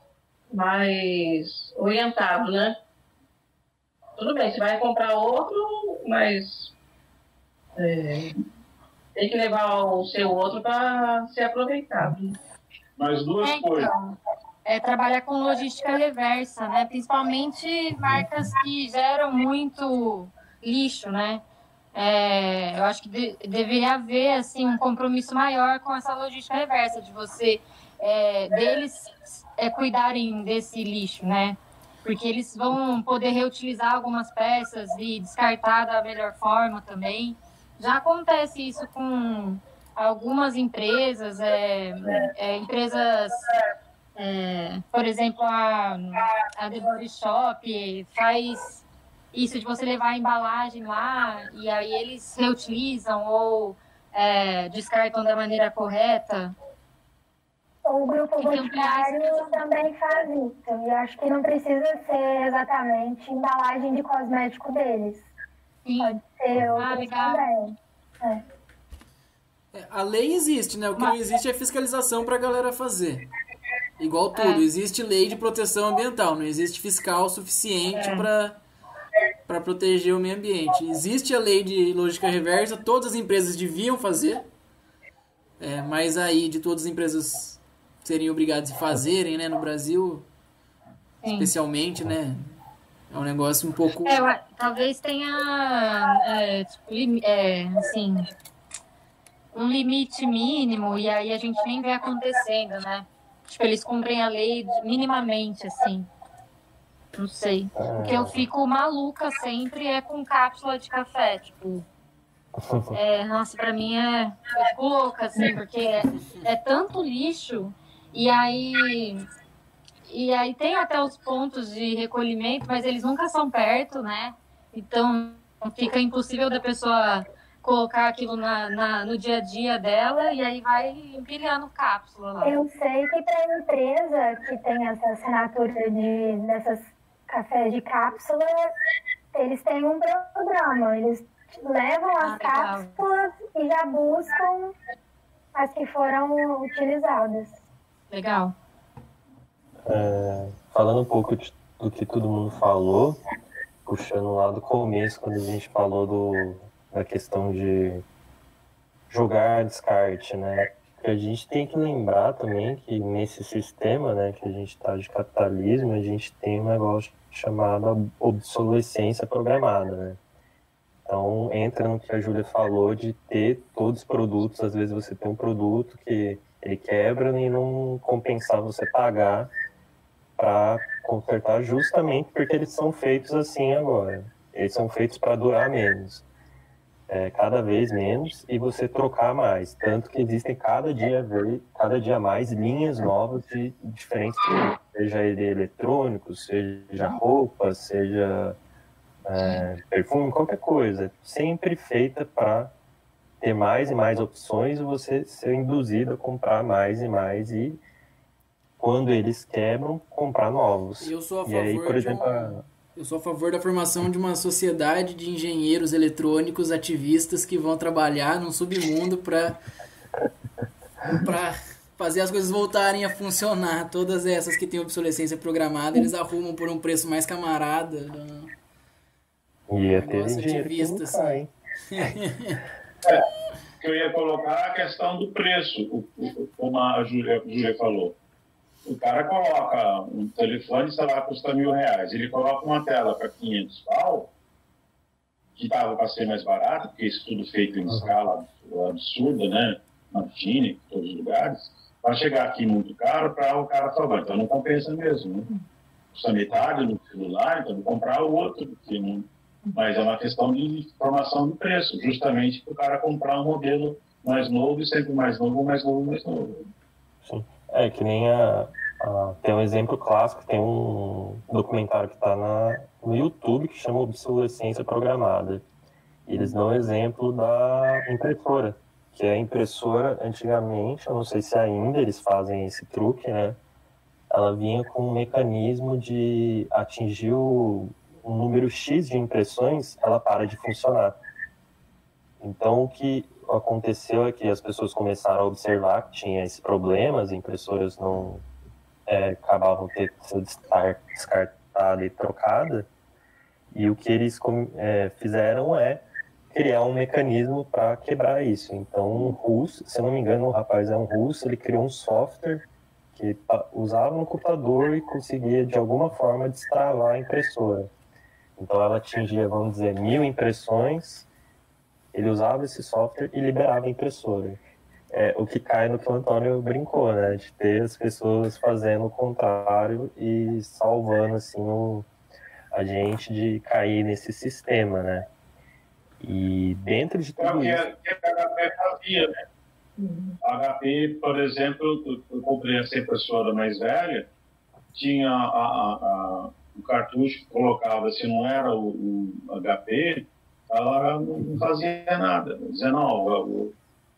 mais orientado, né? Tudo bem, você vai comprar outro, mas é, tem que levar o seu outro para ser aproveitado. Mas duas é, coisas. Então, é trabalhar com logística reversa, né? Principalmente marcas que geram muito lixo, né? É, eu acho que de, deveria haver assim um compromisso maior com essa logística reversa de você é, deles é, cuidarem desse lixo, né? Porque eles vão poder reutilizar algumas peças e descartar da melhor forma também. Já acontece isso com algumas empresas, é, é, empresas, é, por exemplo, a, a The Body Shop faz isso de você levar a embalagem lá e aí eles reutilizam ou é, descartam da maneira correta. O grupo Boticário também faz isso. E acho que não precisa ser exatamente embalagem de cosmético deles. Sim. Pode ser Ah, outros legal. também. É. É, a lei existe, né? O que não existe é fiscalização pra galera fazer. Igual tudo, É. existe lei de proteção ambiental, não existe fiscal suficiente É. pra para proteger o meio ambiente. Existe a lei de lógica reversa, todas as empresas deviam fazer, é, mas aí de todas as empresas serem obrigadas a fazerem, né? No Brasil, Sim. especialmente, né? É um negócio um pouco... É, eu a- talvez tenha, é, tipo, lim- é, assim, um limite mínimo e aí a gente nem vê acontecendo, né? Tipo, eles cumprem a lei de- minimamente, assim. Não sei. O que eu fico maluca sempre é com cápsula de café, tipo... É, nossa, pra mim é... Eu fico louca, assim, porque é, é tanto lixo e aí... E aí tem até os pontos de recolhimento, mas eles nunca são perto, né? Então fica impossível da pessoa colocar aquilo na, na- no dia a dia dela e aí vai empilhando cápsula lá. Eu sei que para a empresa que tem essa assinatura de, dessas cafés de cápsula, eles têm um programa. Eles levam as Ah, legal. cápsulas e já buscam as que foram utilizadas. Legal. É, falando um pouco de- do que todo mundo falou, puxando lá do começo, quando a gente falou do, da questão de jogar descarte, né? Porque a gente tem que lembrar também que nesse sistema, né, que a gente está de capitalismo, a gente tem um negócio chamado obsolescência programada, né? Então, entra no que a Júlia falou de ter todos os produtos. Às vezes você tem um produto que ele quebra e não compensar você pagar para consertar, justamente porque eles são feitos assim agora. Eles são feitos para durar menos, é, cada vez menos, e você trocar mais. Tanto que existem cada dia, ve- cada dia mais linhas novas de diferentes produtos, seja ele eletrônico, seja roupa, seja é, perfume, qualquer coisa. Sempre feita para ter mais e mais opções e você ser induzido a comprar mais e mais e quando eles quebram, comprar novos. Eu sou a E favor aí, por de exemplo, um... a- Eu sou a favor da formação de uma sociedade de engenheiros eletrônicos ativistas que vão trabalhar num submundo para para fazer as coisas voltarem a funcionar. Todas essas que têm obsolescência programada, eles arrumam por um preço mais camarada. ia ter negócio dinheiro que não ativista, cai. Que eu ia colocar a questão do preço, o- o- como a Júlia, a Júlia falou. O cara coloca um telefone, sei lá, custa mil reais. Ele coloca uma tela para quinhentos pau, que estava para ser mais barato, porque isso tudo feito em escala absurda, né? Na China, em todos os lugares. Vai chegar aqui muito caro para o cara falar, então não compensa mesmo, né? Custa metade do celular, então vou comprar o outro, porque não... Mas é uma questão de formação do preço, justamente para o cara comprar um modelo mais novo e sempre mais novo, mais novo, mais novo. Sim. É que nem a, a- tem um exemplo clássico, tem um documentário que está no YouTube que chama Obsolescência Programada. Eles dão o exemplo da impressora, que a impressora antigamente, eu não sei se ainda eles fazem esse truque, né? Ela vinha com um mecanismo de atingir o, um número X de impressões, ela para de funcionar. Então, o que aconteceu é que as pessoas começaram a observar que tinha esse problema, as impressoras não é, acabavam tendo sido descartada e trocada, e o que eles é, fizeram é criar um mecanismo para quebrar isso. Então, um russo, se eu não me engano, o rapaz é um russo, ele criou um software que usava no computador e conseguia, de alguma forma, destravar a impressora. Então, ela atingia, vamos dizer, mil impressões. Ele usava esse software e liberava a impressora. É, o que cai no que o Antônio brincou, né? De ter as pessoas fazendo o contrário e salvando, assim, o, a gente de cair nesse sistema, né? E dentro de É o tudo que isso... a, que a H P fazia, né? A H P, por exemplo, eu, eu comprei essa impressora mais velha, tinha a, a, a, o cartucho que colocava, se não era o, o H P, ela não fazia nada. Dizia, não, o,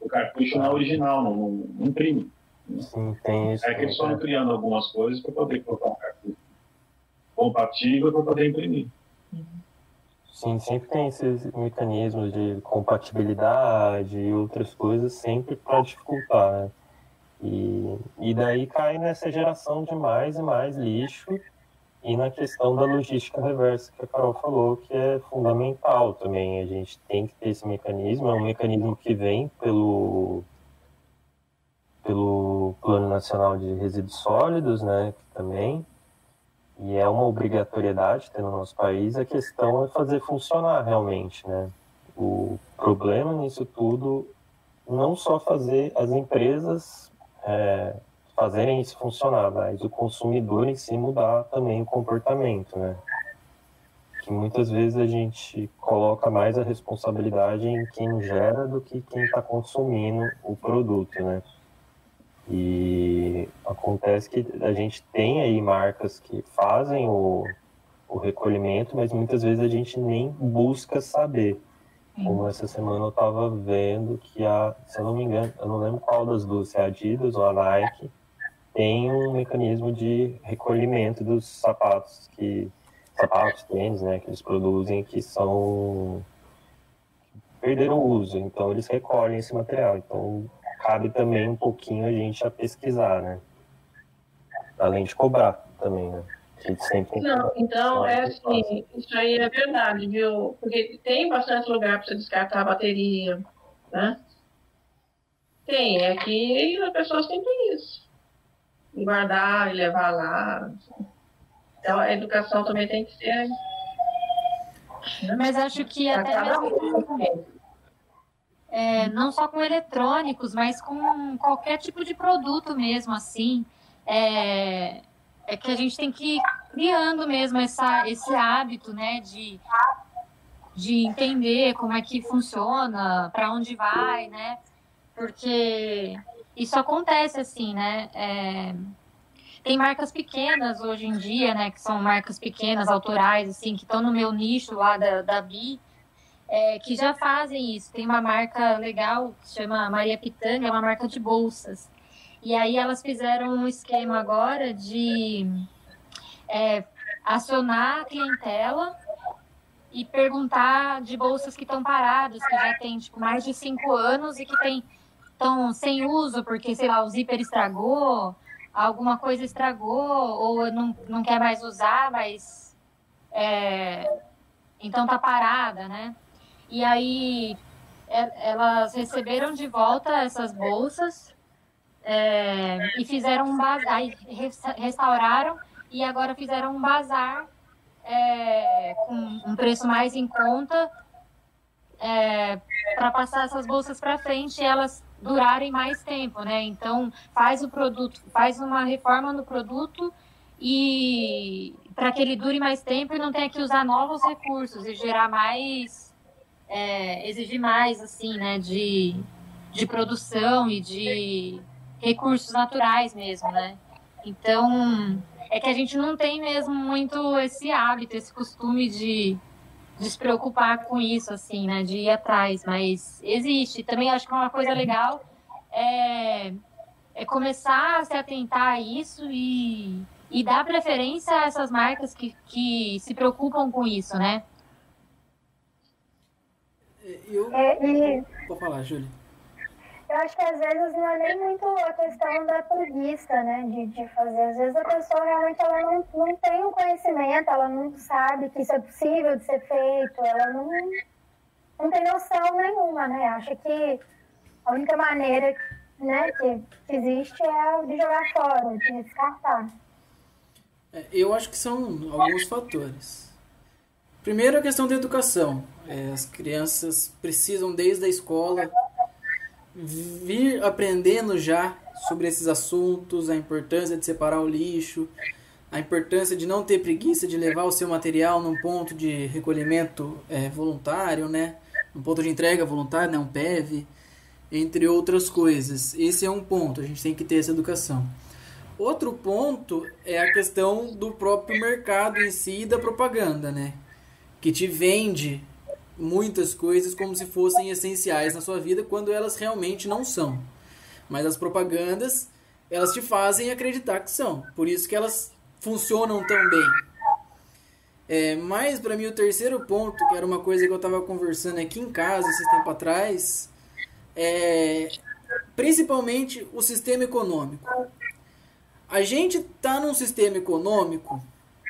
O cartucho não é original, não, não, não imprime. Sim, tem isso. É que eles estão criando algumas coisas para poder colocar um cartucho compatível para poder imprimir. Sim, sempre tem esses mecanismos de compatibilidade e outras coisas sempre para dificultar, né? E, e daí cai nessa geração de mais e mais lixo e na questão da logística reversa que a Carol falou, que é fundamental também. A gente tem que ter esse mecanismo, é um mecanismo que vem pelo, pelo Plano Nacional de Resíduos Sólidos, né, também, e é uma obrigatoriedade ter no nosso país. A questão é fazer funcionar realmente, né? O problema nisso tudo, não só fazer as empresas é, fazerem isso funcionar, mas o consumidor em si mudar também o comportamento, né? Que muitas vezes a gente coloca mais a responsabilidade em quem gera do que quem está consumindo o produto, né? E acontece que a gente tem aí marcas que fazem o, o recolhimento, mas muitas vezes a gente nem busca saber. Como essa semana eu estava vendo que a, se eu não me engano, eu não lembro qual das duas, se é a Adidas ou a Nike, tem um mecanismo de recolhimento dos sapatos, que sapatos, tênis, né, que eles produzem, que são perderam o uso, então eles recolhem esse material. Então cabe também um pouquinho a gente a pesquisar, né? Além de cobrar também, né? A gente sempre tem que... Não, então é assim, isso aí é verdade, viu? Porque tem bastante lugar para você descartar a bateria, né? Tem, é que as pessoas têm isso. E guardar e levar lá. Então a educação também tem que ser. Mas acho que até mesmo, é, não só com eletrônicos, mas com qualquer tipo de produto mesmo, assim, é, é que a gente tem que ir criando mesmo essa, esse hábito, né, de, de entender como é que funciona, para onde vai, né, porque isso acontece assim, né, é, tem marcas pequenas hoje em dia, né, que são marcas pequenas, autorais, assim, que estão no meu nicho lá da, da Bi, é, que já fazem isso. Tem uma marca legal que se chama Maria Pitanga, é uma marca de bolsas. E aí elas fizeram um esquema agora de é, acionar a clientela e perguntar de bolsas que estão paradas, que já tem tipo, mais de cinco anos e que estão sem uso, porque, sei lá, o zíper estragou, alguma coisa estragou, ou não, não quer mais usar, mas é, então tá parada, né? E aí elas receberam de volta essas bolsas é, e fizeram um bazar, aí restauraram e agora fizeram um bazar é, com um preço mais em conta é, para passar essas bolsas para frente e elas durarem mais tempo, né? Então faz o produto, faz uma reforma no produto e para que ele dure mais tempo e não tenha que usar novos recursos e gerar mais, é, exigir mais, assim, né? De, de produção e de recursos naturais mesmo, né? Então é que a gente não tem mesmo muito esse hábito, esse costume de de se preocupar com isso, assim, né, de ir atrás, mas existe. Também acho que uma coisa legal é, é começar a se atentar a isso e, e dar preferência a essas marcas que, que se preocupam com isso, né? Eu... É, e... Pode falar, Júlia. Eu acho que às vezes não é nem muito a questão da preguiça, né, de, de fazer. Às vezes a pessoa realmente ela não, não tem o conhecimento, ela não sabe que isso é possível de ser feito, ela não, não tem noção nenhuma, né? Acha que a única maneira, né, que, que existe é de jogar fora, de descartar. É, eu acho que são alguns fatores. Primeiro, a questão da educação. É, as crianças precisam, desde a escola, vir aprendendo já sobre esses assuntos, a importância de separar o lixo, a importância de não ter preguiça de levar o seu material num ponto de recolhimento é, voluntário, né? Um ponto de entrega voluntária, né? Um P E V, entre outras coisas. Esse é um ponto, a gente tem que ter essa educação. Outro ponto é a questão do próprio mercado em si e da propaganda, né? Que te vende muitas coisas como se fossem essenciais na sua vida, quando elas realmente não são. Mas as propagandas, elas te fazem acreditar que são. Por isso que elas funcionam tão bem. É, mas, para mim, o terceiro ponto, que era uma coisa que eu estava conversando aqui em casa esse tempo atrás, é principalmente o sistema econômico. A gente está num sistema econômico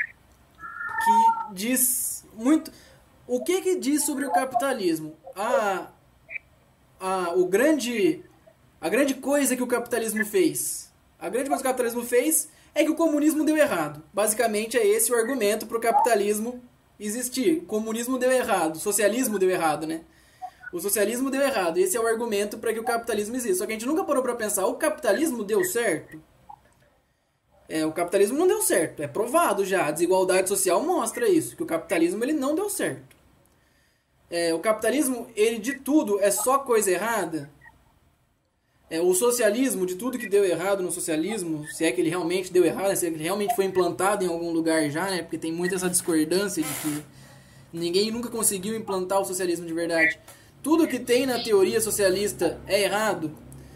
que diz muito... O que que diz sobre o capitalismo? A, a, o grande, a grande coisa que o capitalismo fez. A grande coisa que o capitalismo fez é que o comunismo deu errado. Basicamente é esse o argumento para o capitalismo existir. O comunismo deu errado, o socialismo deu errado, né? O socialismo deu errado. Esse é o argumento para que o capitalismo exista. Só que a gente nunca parou para pensar, o capitalismo deu certo? É, o capitalismo não deu certo. É provado já. A desigualdade social mostra isso, que o capitalismo ele não deu certo. É, o capitalismo, ele de tudo é só coisa errada. É, o socialismo, de tudo que deu errado no socialismo, se é que ele realmente deu errado, se é que ele realmente foi implantado em algum lugar já, né? Porque tem muita essa discordância de que ninguém nunca conseguiu implantar o socialismo de verdade. Tudo que tem na teoria socialista é errado.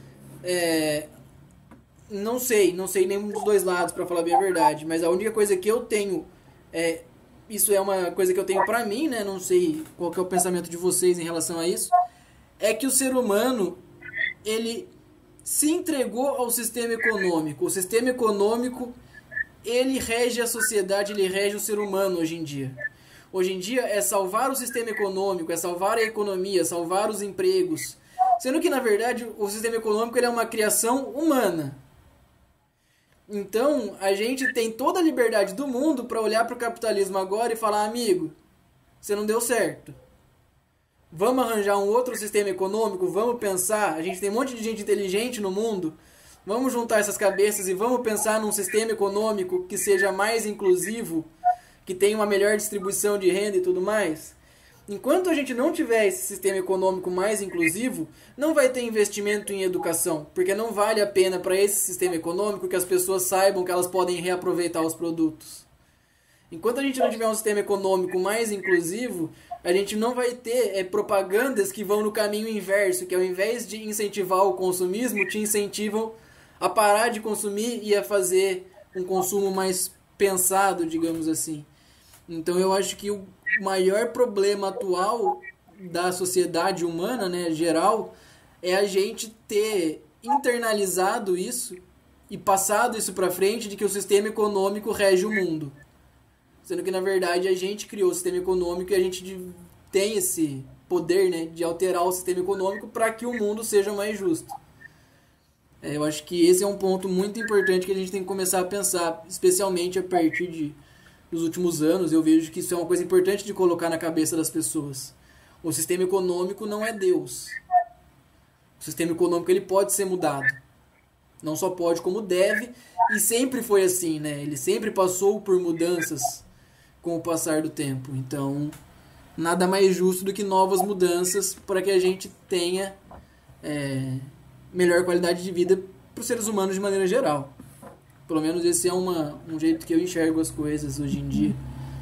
É, não sei, não sei nenhum dos dois lados, para falar bem a verdade, mas a única coisa que eu tenho, é, isso é uma coisa que eu tenho para mim, né? Não sei qual que é o pensamento de vocês em relação a isso, é que o ser humano, ele se entregou ao sistema econômico. O sistema econômico, ele rege a sociedade, ele rege o ser humano hoje em dia. Hoje em dia é salvar o sistema econômico, é salvar a economia, salvar os empregos. Sendo que, na verdade, o sistema econômico ele é uma criação humana. Então, a gente tem toda a liberdade do mundo para olhar para o capitalismo agora e falar, amigo, você não deu certo. Vamos arranjar um outro sistema econômico, vamos pensar, a gente tem um monte de gente inteligente no mundo, vamos juntar essas cabeças e vamos pensar num sistema econômico que seja mais inclusivo, que tenha uma melhor distribuição de renda e tudo mais. Enquanto a gente não tiver esse sistema econômico mais inclusivo, não vai ter investimento em educação, porque não vale a pena para esse sistema econômico que as pessoas saibam que elas podem reaproveitar os produtos. Enquanto a gente não tiver um sistema econômico mais inclusivo, a gente não vai ter é, propagandas que vão no caminho inverso, que ao invés de incentivar o consumismo, te incentivam a parar de consumir e a fazer um consumo mais pensado, digamos assim. Então eu acho que o maior problema atual da sociedade humana, né, geral, é a gente ter internalizado isso e passado isso para frente de que o sistema econômico rege o mundo. Sendo que, na verdade, a gente criou o sistema econômico e a gente tem esse poder, né, de alterar o sistema econômico para que o mundo seja mais justo. É, eu acho que esse é um ponto muito importante que a gente tem que começar a pensar, especialmente a partir de, dos últimos anos. Eu vejo que isso é uma coisa importante de colocar na cabeça das pessoas. O sistema econômico não é Deus. O sistema econômico ele pode ser mudado. Não só pode, como deve, e sempre foi assim, né? Ele sempre passou por mudanças com o passar do tempo. Então, nada mais justo do que novas mudanças para que a gente tenha é, melhor qualidade de vida para os seres humanos de maneira geral. Pelo menos esse é uma, um jeito que eu enxergo as coisas hoje em dia.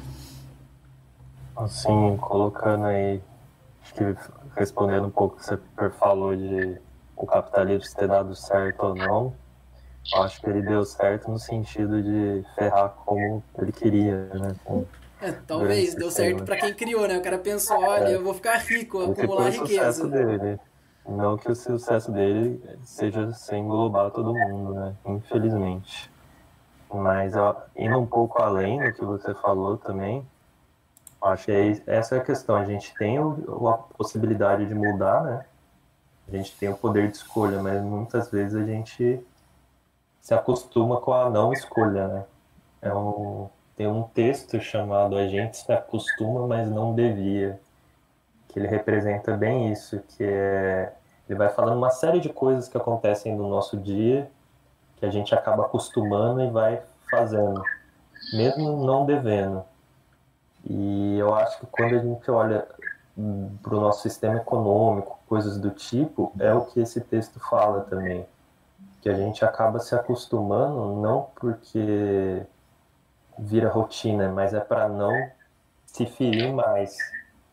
Assim, colocando aí, acho que respondendo um pouco o que você falou de o capitalismo ter dado certo ou não, acho que ele deu certo no sentido de ferrar como ele queria, né? Com é, talvez, deu certo para quem criou, né? O cara pensou, olha, é. eu vou ficar rico, Esse acumular foi o riqueza. Sucesso dele. Não que o sucesso dele seja sem englobar todo mundo, né? Infelizmente. Mas indo um pouco além do que você falou também, acho que é, essa é a questão. A gente tem a possibilidade de mudar, né? A gente tem o poder de escolha, mas muitas vezes a gente se acostuma com a não escolha, né? É um, tem um texto chamado A Gente Se Acostuma, Mas Não Devia, que ele representa bem isso, que é... Ele vai falando uma série de coisas que acontecem no nosso dia, que a gente acaba acostumando e vai fazendo, mesmo não devendo. E eu acho que quando a gente olha para o nosso sistema econômico, coisas do tipo, é o que esse texto fala também. Que a gente acaba se acostumando, não porque vira rotina, mas é para não se ferir mais.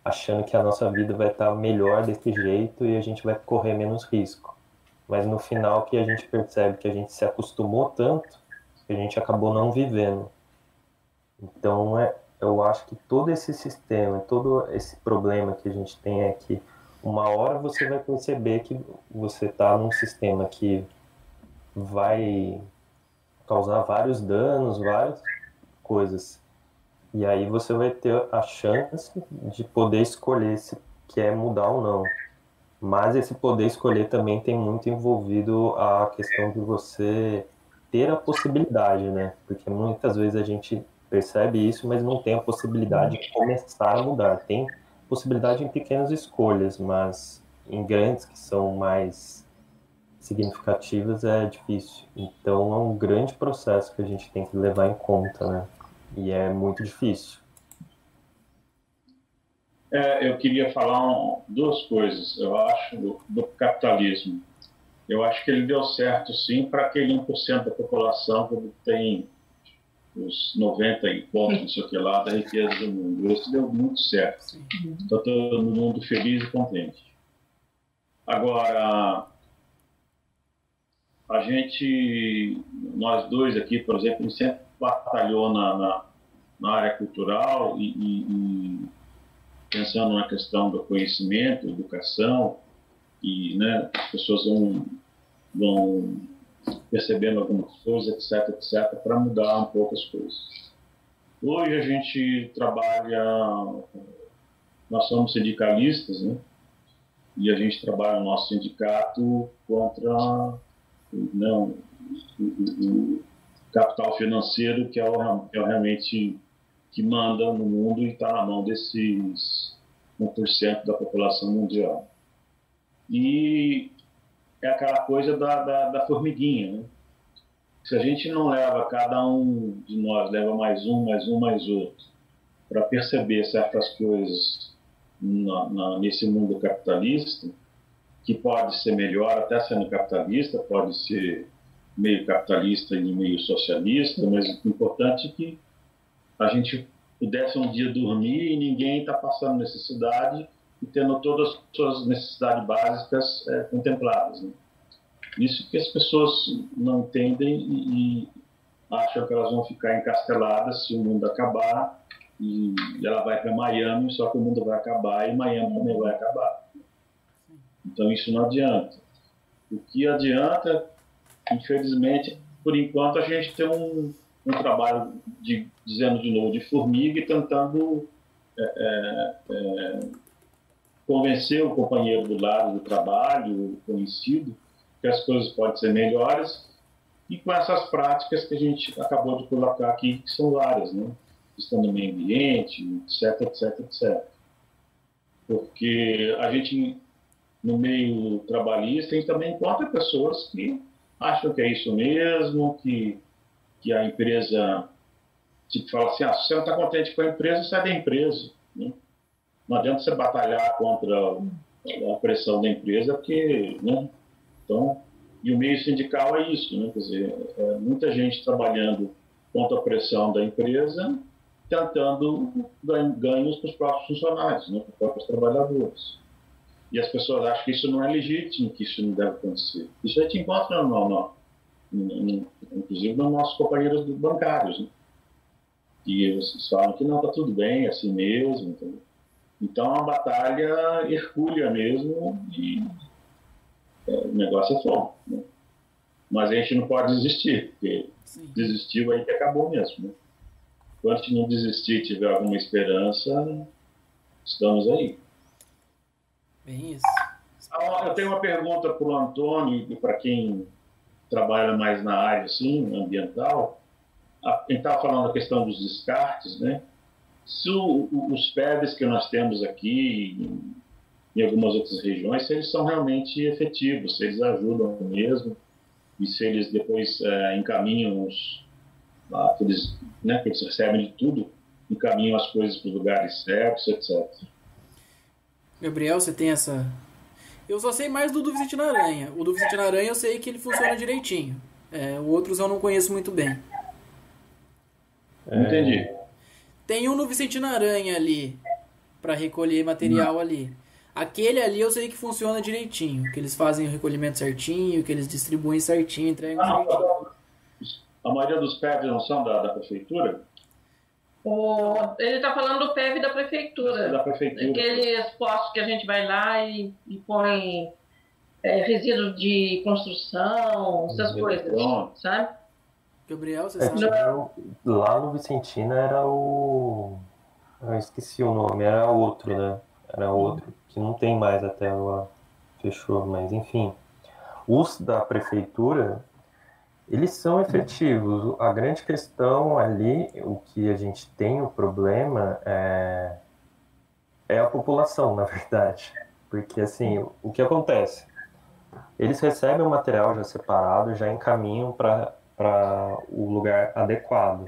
achando que a nossa vida vai estar melhor desse jeito e a gente vai correr menos risco. Mas no final que a gente percebe que a gente se acostumou tanto que a gente acabou não vivendo. Então é, eu acho que todo esse sistema, todo esse problema que a gente tem é que uma hora você vai perceber que você está num sistema que vai causar vários danos, várias coisas. E aí você vai ter a chance de poder escolher se quer mudar ou não. Mas esse poder escolher também tem muito envolvido a questão de você ter a possibilidade, né? Porque muitas vezes a gente percebe isso, mas não tem a possibilidade de começar a mudar. Tem possibilidade em pequenas escolhas, mas em grandes que são mais significativas é difícil. Então é um grande processo que a gente tem que levar em conta, né? E é muito difícil. É, eu queria falar um, duas coisas, eu acho, do, do capitalismo. Eu acho que ele deu certo, sim, para aquele um por cento da população que tem os noventa e poucos, não sei o que lá, da riqueza do mundo. Isso deu muito certo. Está todo mundo feliz e contente. Agora, a gente, nós dois aqui, por exemplo, a gente sempre batalhou na, na, na área cultural e, e, e pensando na questão do conhecimento, educação, e né, as pessoas vão, vão percebendo algumas coisas, etc, etc, para mudar um pouco as coisas. Hoje a gente trabalha, nós somos sindicalistas, né, e a gente trabalha no nosso sindicato contra não, o, o capital financeiro, que é, o, que é realmente que manda no mundo e está na mão desses um por cento da população mundial. E é aquela coisa da, da, da formiguinha, né? Se a gente não leva, cada um de nós leva mais um, mais um, mais outro, para perceber certas coisas na, na, nesse mundo capitalista, que pode ser melhor até sendo capitalista, pode ser meio capitalista e meio socialista, mas o importante é que a gente pudesse um dia dormir e ninguém está passando necessidade e tendo todas as suas necessidades básicas é, contempladas, né? Isso que as pessoas não entendem e, e acham que elas vão ficar encasteladas se o mundo acabar e ela vai para Miami, só que o mundo vai acabar e Miami também vai acabar. Então isso não adianta. O que adianta, infelizmente, por enquanto a gente tem um, um trabalho, de, dizendo de novo, de formiga e tentando é, é, é, convencer o companheiro do lado do trabalho, o conhecido, que as coisas podem ser melhores, e com essas práticas que a gente acabou de colocar aqui, que são várias, né? Questão do meio ambiente, etc, etc, etcétera. Porque a gente, no meio trabalhista, a gente também encontra pessoas que acham que é isso mesmo, que, que a empresa, tipo, fala assim, ah, se você não está contente com a empresa, sai da empresa, né? Não adianta você batalhar contra a pressão da empresa, porque, né? Então, e o meio sindical é isso, né? Quer dizer, é muita gente trabalhando contra a pressão da empresa, tentando ganhos para os próprios funcionários, né? Para os próprios trabalhadores. E as pessoas acham que isso não é legítimo, que isso não deve acontecer. Isso a gente encontra, no, no, no, no, inclusive, nos nossos companheiros bancários, né? E eles falam que não, está tudo bem, é assim mesmo. Entendeu? Então, é uma batalha hercúlea mesmo e é, o negócio é fogo, né? Mas a gente não pode desistir, porque Sim. desistiu aí que acabou mesmo, né? Enquanto a gente não desistir e tiver alguma esperança, estamos aí. Bem isso. Ah, eu tenho uma pergunta para o Antônio e para quem trabalha mais na área assim, ambiental. A gente estava falando da questão dos descartes, né? Se o, os P E Ds que nós temos aqui em, em algumas outras regiões, se eles são realmente efetivos, se eles ajudam mesmo e se eles depois é, encaminham os, aqueles, né, que eles recebem de tudo, encaminham as coisas para os lugares certos, etcétera. Gabriel, você tem essa... Eu só sei mais do do Vicente Aranha. O do Vicente Aranha eu sei que ele funciona direitinho. É, outros eu não conheço muito bem. É... Entendi. Tem um no Vicente Aranha ali, para recolher material ali. Aquele ali eu sei que funciona direitinho, que eles fazem o recolhimento certinho, que eles distribuem certinho, entregam Ah, certinho. a maioria dos P E Vs não são da, da prefeitura? O, ele está falando do P E V da prefeitura. É da prefeitura. Aqueles postos que a gente vai lá e, e põe é, resíduos de construção, essas Uhum. coisas, Pronto. sabe? Gabriel, você É, sabe? tinha o- lá no Vicentina era o. Eu esqueci o nome, era outro, né? Era outro, que não tem mais até lá, fechou, mas enfim. Os da prefeitura, eles são efetivos. A grande questão ali, o que a gente tem o problema é, é a população, na verdade. Porque assim, o que acontece? Eles recebem o material já separado, já encaminham para o lugar adequado.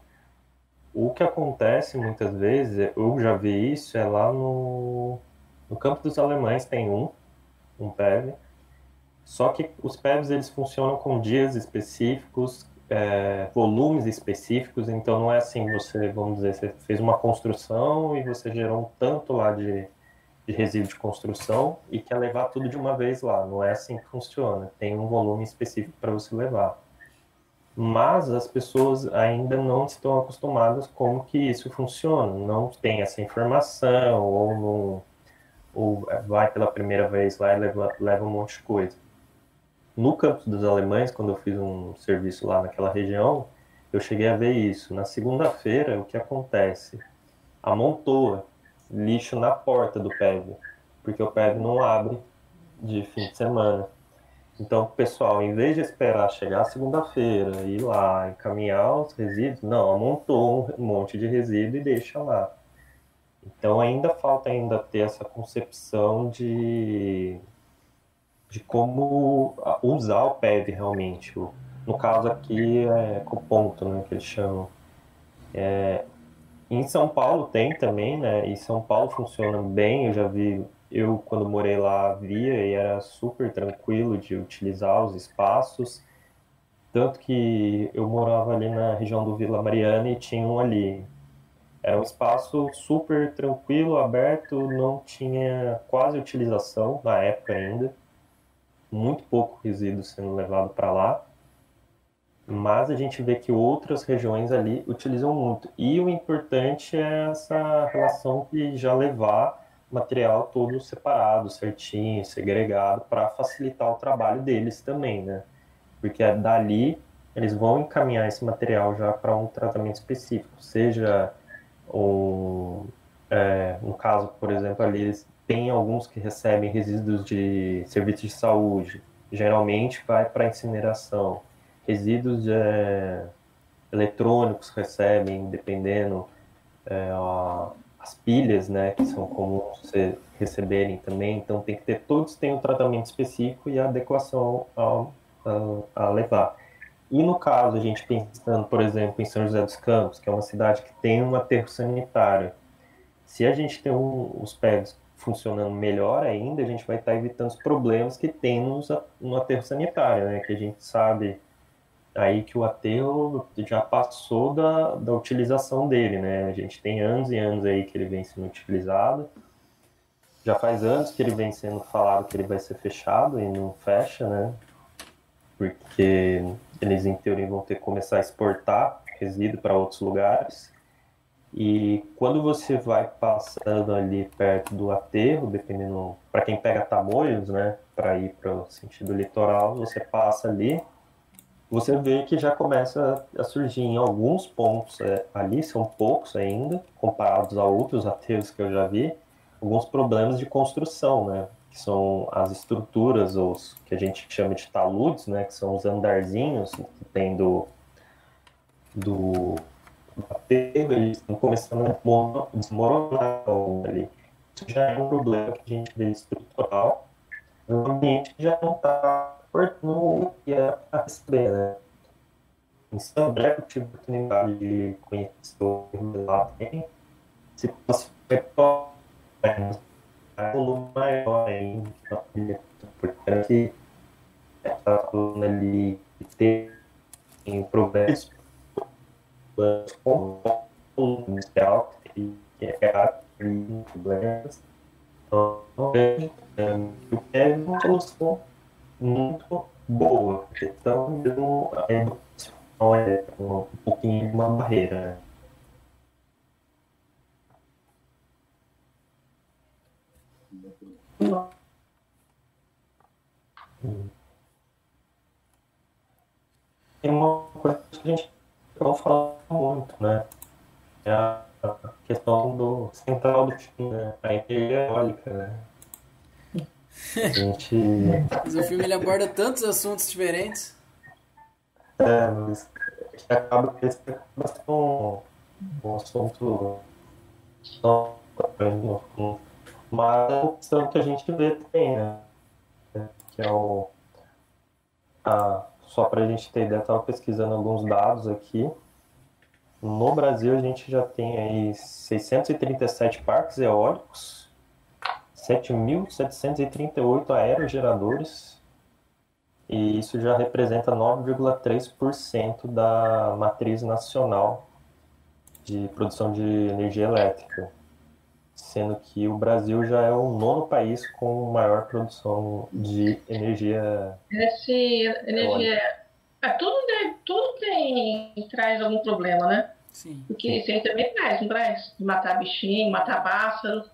O que acontece muitas vezes, eu já vi isso, é lá no, no Campo dos Alemães tem um, um P E V. Só que os P E Vs eles funcionam com dias específicos, é, volumes específicos, então não é assim, você, vamos dizer, você fez uma construção e você gerou um tanto lá de, de resíduo de construção e quer levar tudo de uma vez lá. Não é assim que funciona, tem um volume específico para você levar. Mas as pessoas ainda não estão acostumadas como que isso funciona, não tem essa informação, ou, não, ou vai pela primeira vez lá e leva, leva um monte de coisa. No Campos dos Alemães, quando eu fiz um serviço lá naquela região, eu cheguei a ver isso. Na segunda-feira, o que acontece? Amontoa lixo na porta do P E V, porque o P E V não abre de fim de semana. Então, pessoal, em vez de esperar chegar a segunda-feira, ir lá encaminhar os resíduos, não, amontou um monte de resíduo e deixa lá. Então, ainda falta ainda ter essa concepção de, de como usar o P E V realmente. No caso aqui, é ecoponto, né, que eles chamam. É, em São Paulo tem também, né, e São Paulo funciona bem, eu já vi... Eu, quando morei lá, via e era super tranquilo de utilizar os espaços. Tanto que eu morava ali na região do Vila Mariana e tinha um ali. Era um espaço super tranquilo, aberto, não tinha quase utilização na época ainda. Muito pouco resíduo sendo levado para lá. Mas a gente vê que outras regiões ali utilizam muito. E o importante é essa relação de já levar material todo separado, certinho, segregado, para facilitar o trabalho deles também, né? Porque dali eles vão encaminhar esse material já para um tratamento específico, seja um, é, no caso, por exemplo, ali eles têm alguns que recebem resíduos de serviços de saúde, geralmente vai para incineração, resíduos de, é, eletrônicos recebem, dependendo, é, a, as pilhas, né, que são comuns você receberem também, então tem que ter, todos têm um tratamento específico e a adequação ao, a, a levar. E no caso, a gente pensando, por exemplo, em São José dos Campos, que é uma cidade que tem um aterro sanitário, se a gente tem um, os P E Vs funcionando melhor ainda, a gente vai estar evitando os problemas que tem nos, no aterro sanitário, né, que a gente sabe aí que o aterro já passou da, da utilização dele, né? A gente tem anos e anos aí que ele vem sendo utilizado. Já faz anos que ele vem sendo falado que ele vai ser fechado e não fecha, né? Porque eles, em teoria, vão ter que começar a exportar resíduo para outros lugares. E quando você vai passando ali perto do aterro, dependendo, para quem pega Tamoios, né? Para ir para o sentido litoral, você passa ali, você vê que já começa a surgir em alguns pontos, é, ali são poucos ainda, comparados a outros aterros que eu já vi, alguns problemas de construção, né? Que são as estruturas, os que a gente chama de taludes, né? Que são os andarzinhos que tem do, do, do aterro, eles estão começando a desmoronar ali. Isso já é um problema que a gente vê estrutural, o ambiente já não está no que é para receber, né? Em São André, eu tive a oportunidade de conhecer o lá também. Se fosse um volume maior ainda, porque aqui está falando ali de ter em progresso como o inicial, que é problemas. Então, eu vejo que o que é uma solução muito boa. A questão mesmo é educação, é um pouquinho de uma barreira. Né? Tem uma coisa que a gente não fala muito, né? É a questão do central do time, né? A energia eólica, né? A gente... Mas o filme ele aborda tantos assuntos diferentes. É, mas que acaba que esse acaba sendo um, um assunto não mas a opção que a gente vê também, né? Que é o... A, só para a gente ter ideia, eu estava pesquisando alguns dados aqui. No Brasil, a gente já tem aí seiscentos e trinta e sete parques eólicos, sete mil setecentos e trinta e oito aerogeradores, e isso já representa nove vírgula três por cento da matriz nacional de produção de energia elétrica, sendo que o Brasil já é o nono país com maior produção de energia Esse, energia... É, tudo, tem, tudo tem, traz algum problema, né? Sim. Porque isso aí também traz, não traz? De matar bichinho, matar pássaro.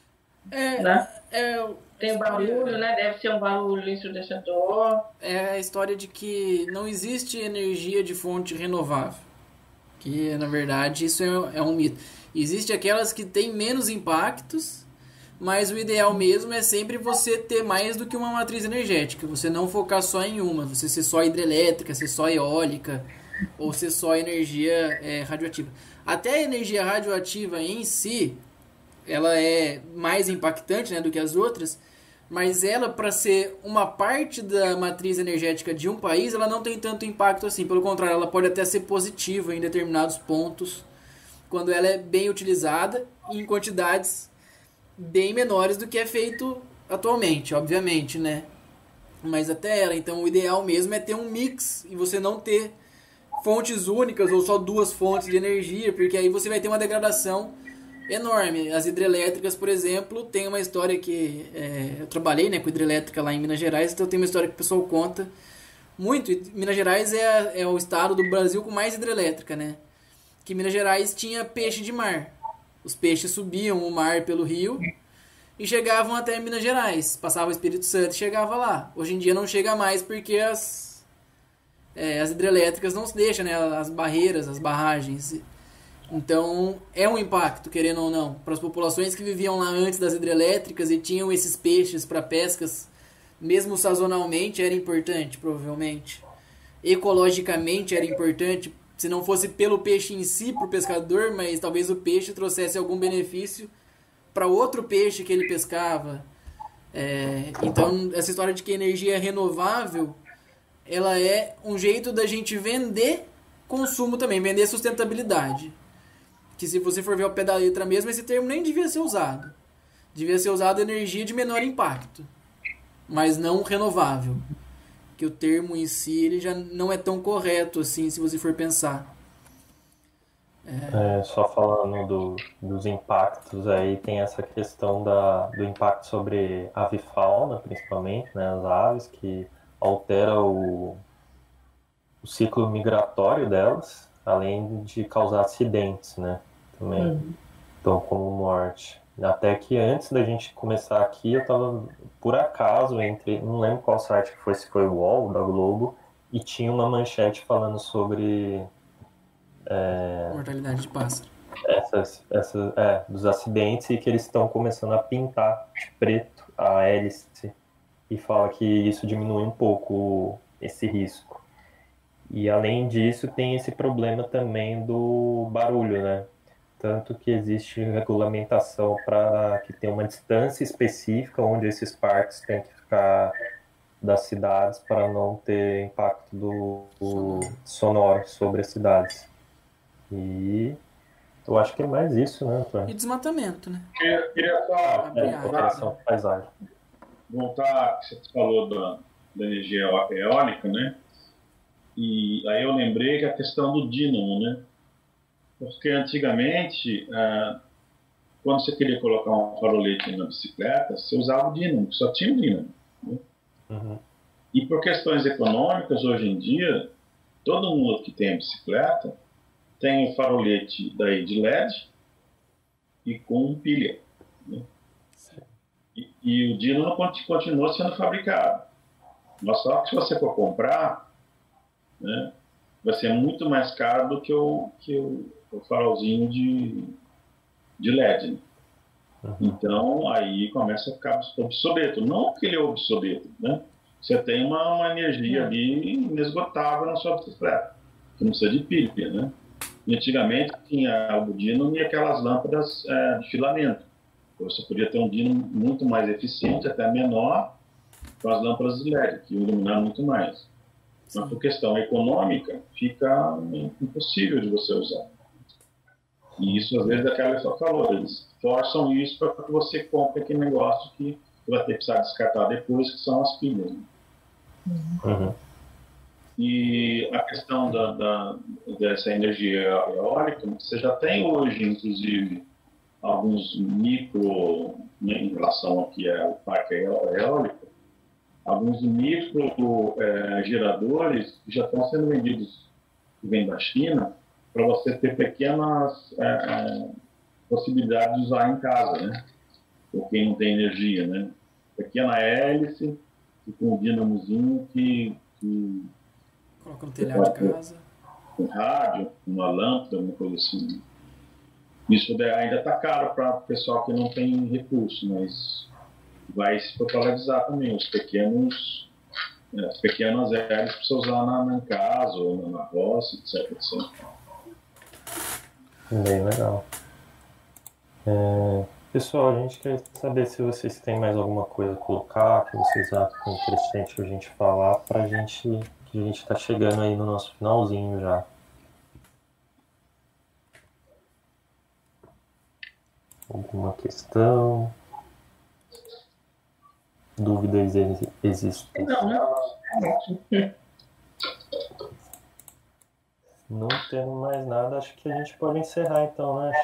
É, né? é, Tem o barulho, né? Deve ser um barulho ensurdecedor. É a história de que não existe energia de fonte renovável. Que, na verdade, isso é, é um mito. Existem aquelas que têm menos impactos, mas o ideal mesmo é sempre você ter mais do que uma matriz energética. Você não focar só em uma. Você ser só hidrelétrica, ser só eólica, ou ser só energia é, radioativa. Até a energia radioativa em si, ela é mais impactante, né, do que as outras, mas ela, para ser uma parte da matriz energética de um país, ela não tem tanto impacto assim. Pelo contrário, ela pode até ser positiva em determinados pontos, quando ela é bem utilizada em quantidades bem menores do que é feito atualmente, obviamente, né? Mas até ela, então o ideal mesmo é ter um mix e você não ter fontes únicas ou só duas fontes de energia, porque aí você vai ter uma degradação enorme. As hidrelétricas, por exemplo, tem uma história que é, eu trabalhei, né, com hidrelétrica lá em Minas Gerais, então tem uma história que o pessoal conta muito. Minas Gerais é, é o estado do Brasil com mais hidrelétrica, né? Que Minas Gerais tinha peixe de mar. Os peixes subiam o mar pelo rio e chegavam até Minas Gerais. Passava o Espírito Santo e chegava lá. Hoje em dia não chega mais porque as, é, as hidrelétricas não se deixam, né? As barreiras, as barragens. Então é um impacto, querendo ou não, para as populações que viviam lá antes das hidrelétricas e tinham esses peixes para pescas, mesmo sazonalmente, era importante, provavelmente. Ecologicamente era importante, se não fosse pelo peixe em si, para o pescador, mas talvez o peixe trouxesse algum benefício para outro peixe que ele pescava. É, então, essa história de que energia é renovável, ela é um jeito da gente vender consumo também, vender sustentabilidade. Que se você for ver ao pé da letra mesmo, esse termo nem devia ser usado. Devia ser usado energia de menor impacto, mas não renovável. Que o termo em si ele já não é tão correto assim, se você for pensar. É... É, só falando do, dos impactos, aí tem essa questão da, do impacto sobre avifauna, principalmente, né, as aves, que altera o, o ciclo migratório delas, além de causar acidentes, né, também, uhum. Então, como morte. Até que antes da gente começar aqui, eu estava, por acaso, entre, não lembro qual site que foi, se foi o U O L, da Globo, e tinha uma manchete falando sobre... É, mortalidade de pássaro. Essas, essas, é, dos acidentes, e que eles estão começando a pintar de preto a hélice, e fala que isso diminui um pouco esse risco. E além disso, tem esse problema também do barulho, né? Tanto que existe regulamentação para que tenha uma distância específica onde esses parques têm que ficar das cidades para não ter impacto do, do sonoro sobre as cidades. E eu acho que é mais isso, né, Antônio? E desmatamento, né? Eu queria só é, alteração de paisagem. Voltar, que você falou da, da energia eólica, né? E aí eu lembrei que a questão do dínamo, né? Porque antigamente, ah, quando você queria colocar um farolete na bicicleta, você usava o dínamo, só tinha o dínamo. Né? Uhum. E por questões econômicas, hoje em dia, todo mundo que tem a bicicleta tem o farolete daí de L E D e com pilha. Né? E, e o dínamo continua sendo fabricado. Mas só que se você for comprar, né, vai ser muito mais caro do que o, que o, o farolzinho de, de L E D. Né? Uhum. Então, aí começa a ficar obsoleto. Não que ele é obsoleto, né? Você tem uma, uma energia ali inesgotável na sua bicicleta, que não precisa de pilha, né? E antigamente tinha o dínamo e aquelas lâmpadas é, de filamento. Você podia ter um dínamo muito mais eficiente, até menor, com as lâmpadas de L E D, que iluminaram muito mais. Mas por questão econômica, fica impossível de você usar. E isso, às vezes, é aquela só falou, eles forçam isso para que você compre aquele negócio que vai ter que precisar descartar depois, que são as pilhas. Né? Uhum. E a questão da, da, dessa energia eólica, você já tem hoje, inclusive, alguns micro, né, em relação ao que é o parque eólico, alguns micro é, geradores que já estão sendo vendidos, que vêm da China, para você ter pequenas é, é, possibilidades de usar em casa, né? Por quem não tem energia, né? Pequena hélice, com um dinamozinho que, que coloca no telhado de casa. Um rádio, uma lâmpada, uma coisa assim. Isso ainda está caro para o pessoal que não tem recurso, mas vai se popularizar também. Os pequenos, as pequenas hélices para você usar na, na casa ou na roça, etc, etcétera. Bem legal. É, pessoal, a gente quer saber se vocês têm mais alguma coisa a colocar, que vocês acham interessante a gente falar, para a gente, que a gente está chegando aí no nosso finalzinho já. Alguma questão? Dúvidas existem? Não, não. Não tendo mais nada, acho que a gente pode encerrar então, né?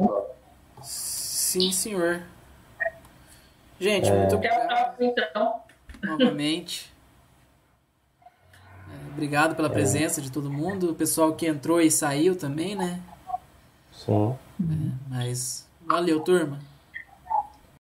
Sim, senhor. Gente, É... muito Até a próxima, então. novamente. É, obrigado pela presença de todo mundo. O pessoal que entrou e saiu também, né? Sim. É, mas valeu, turma.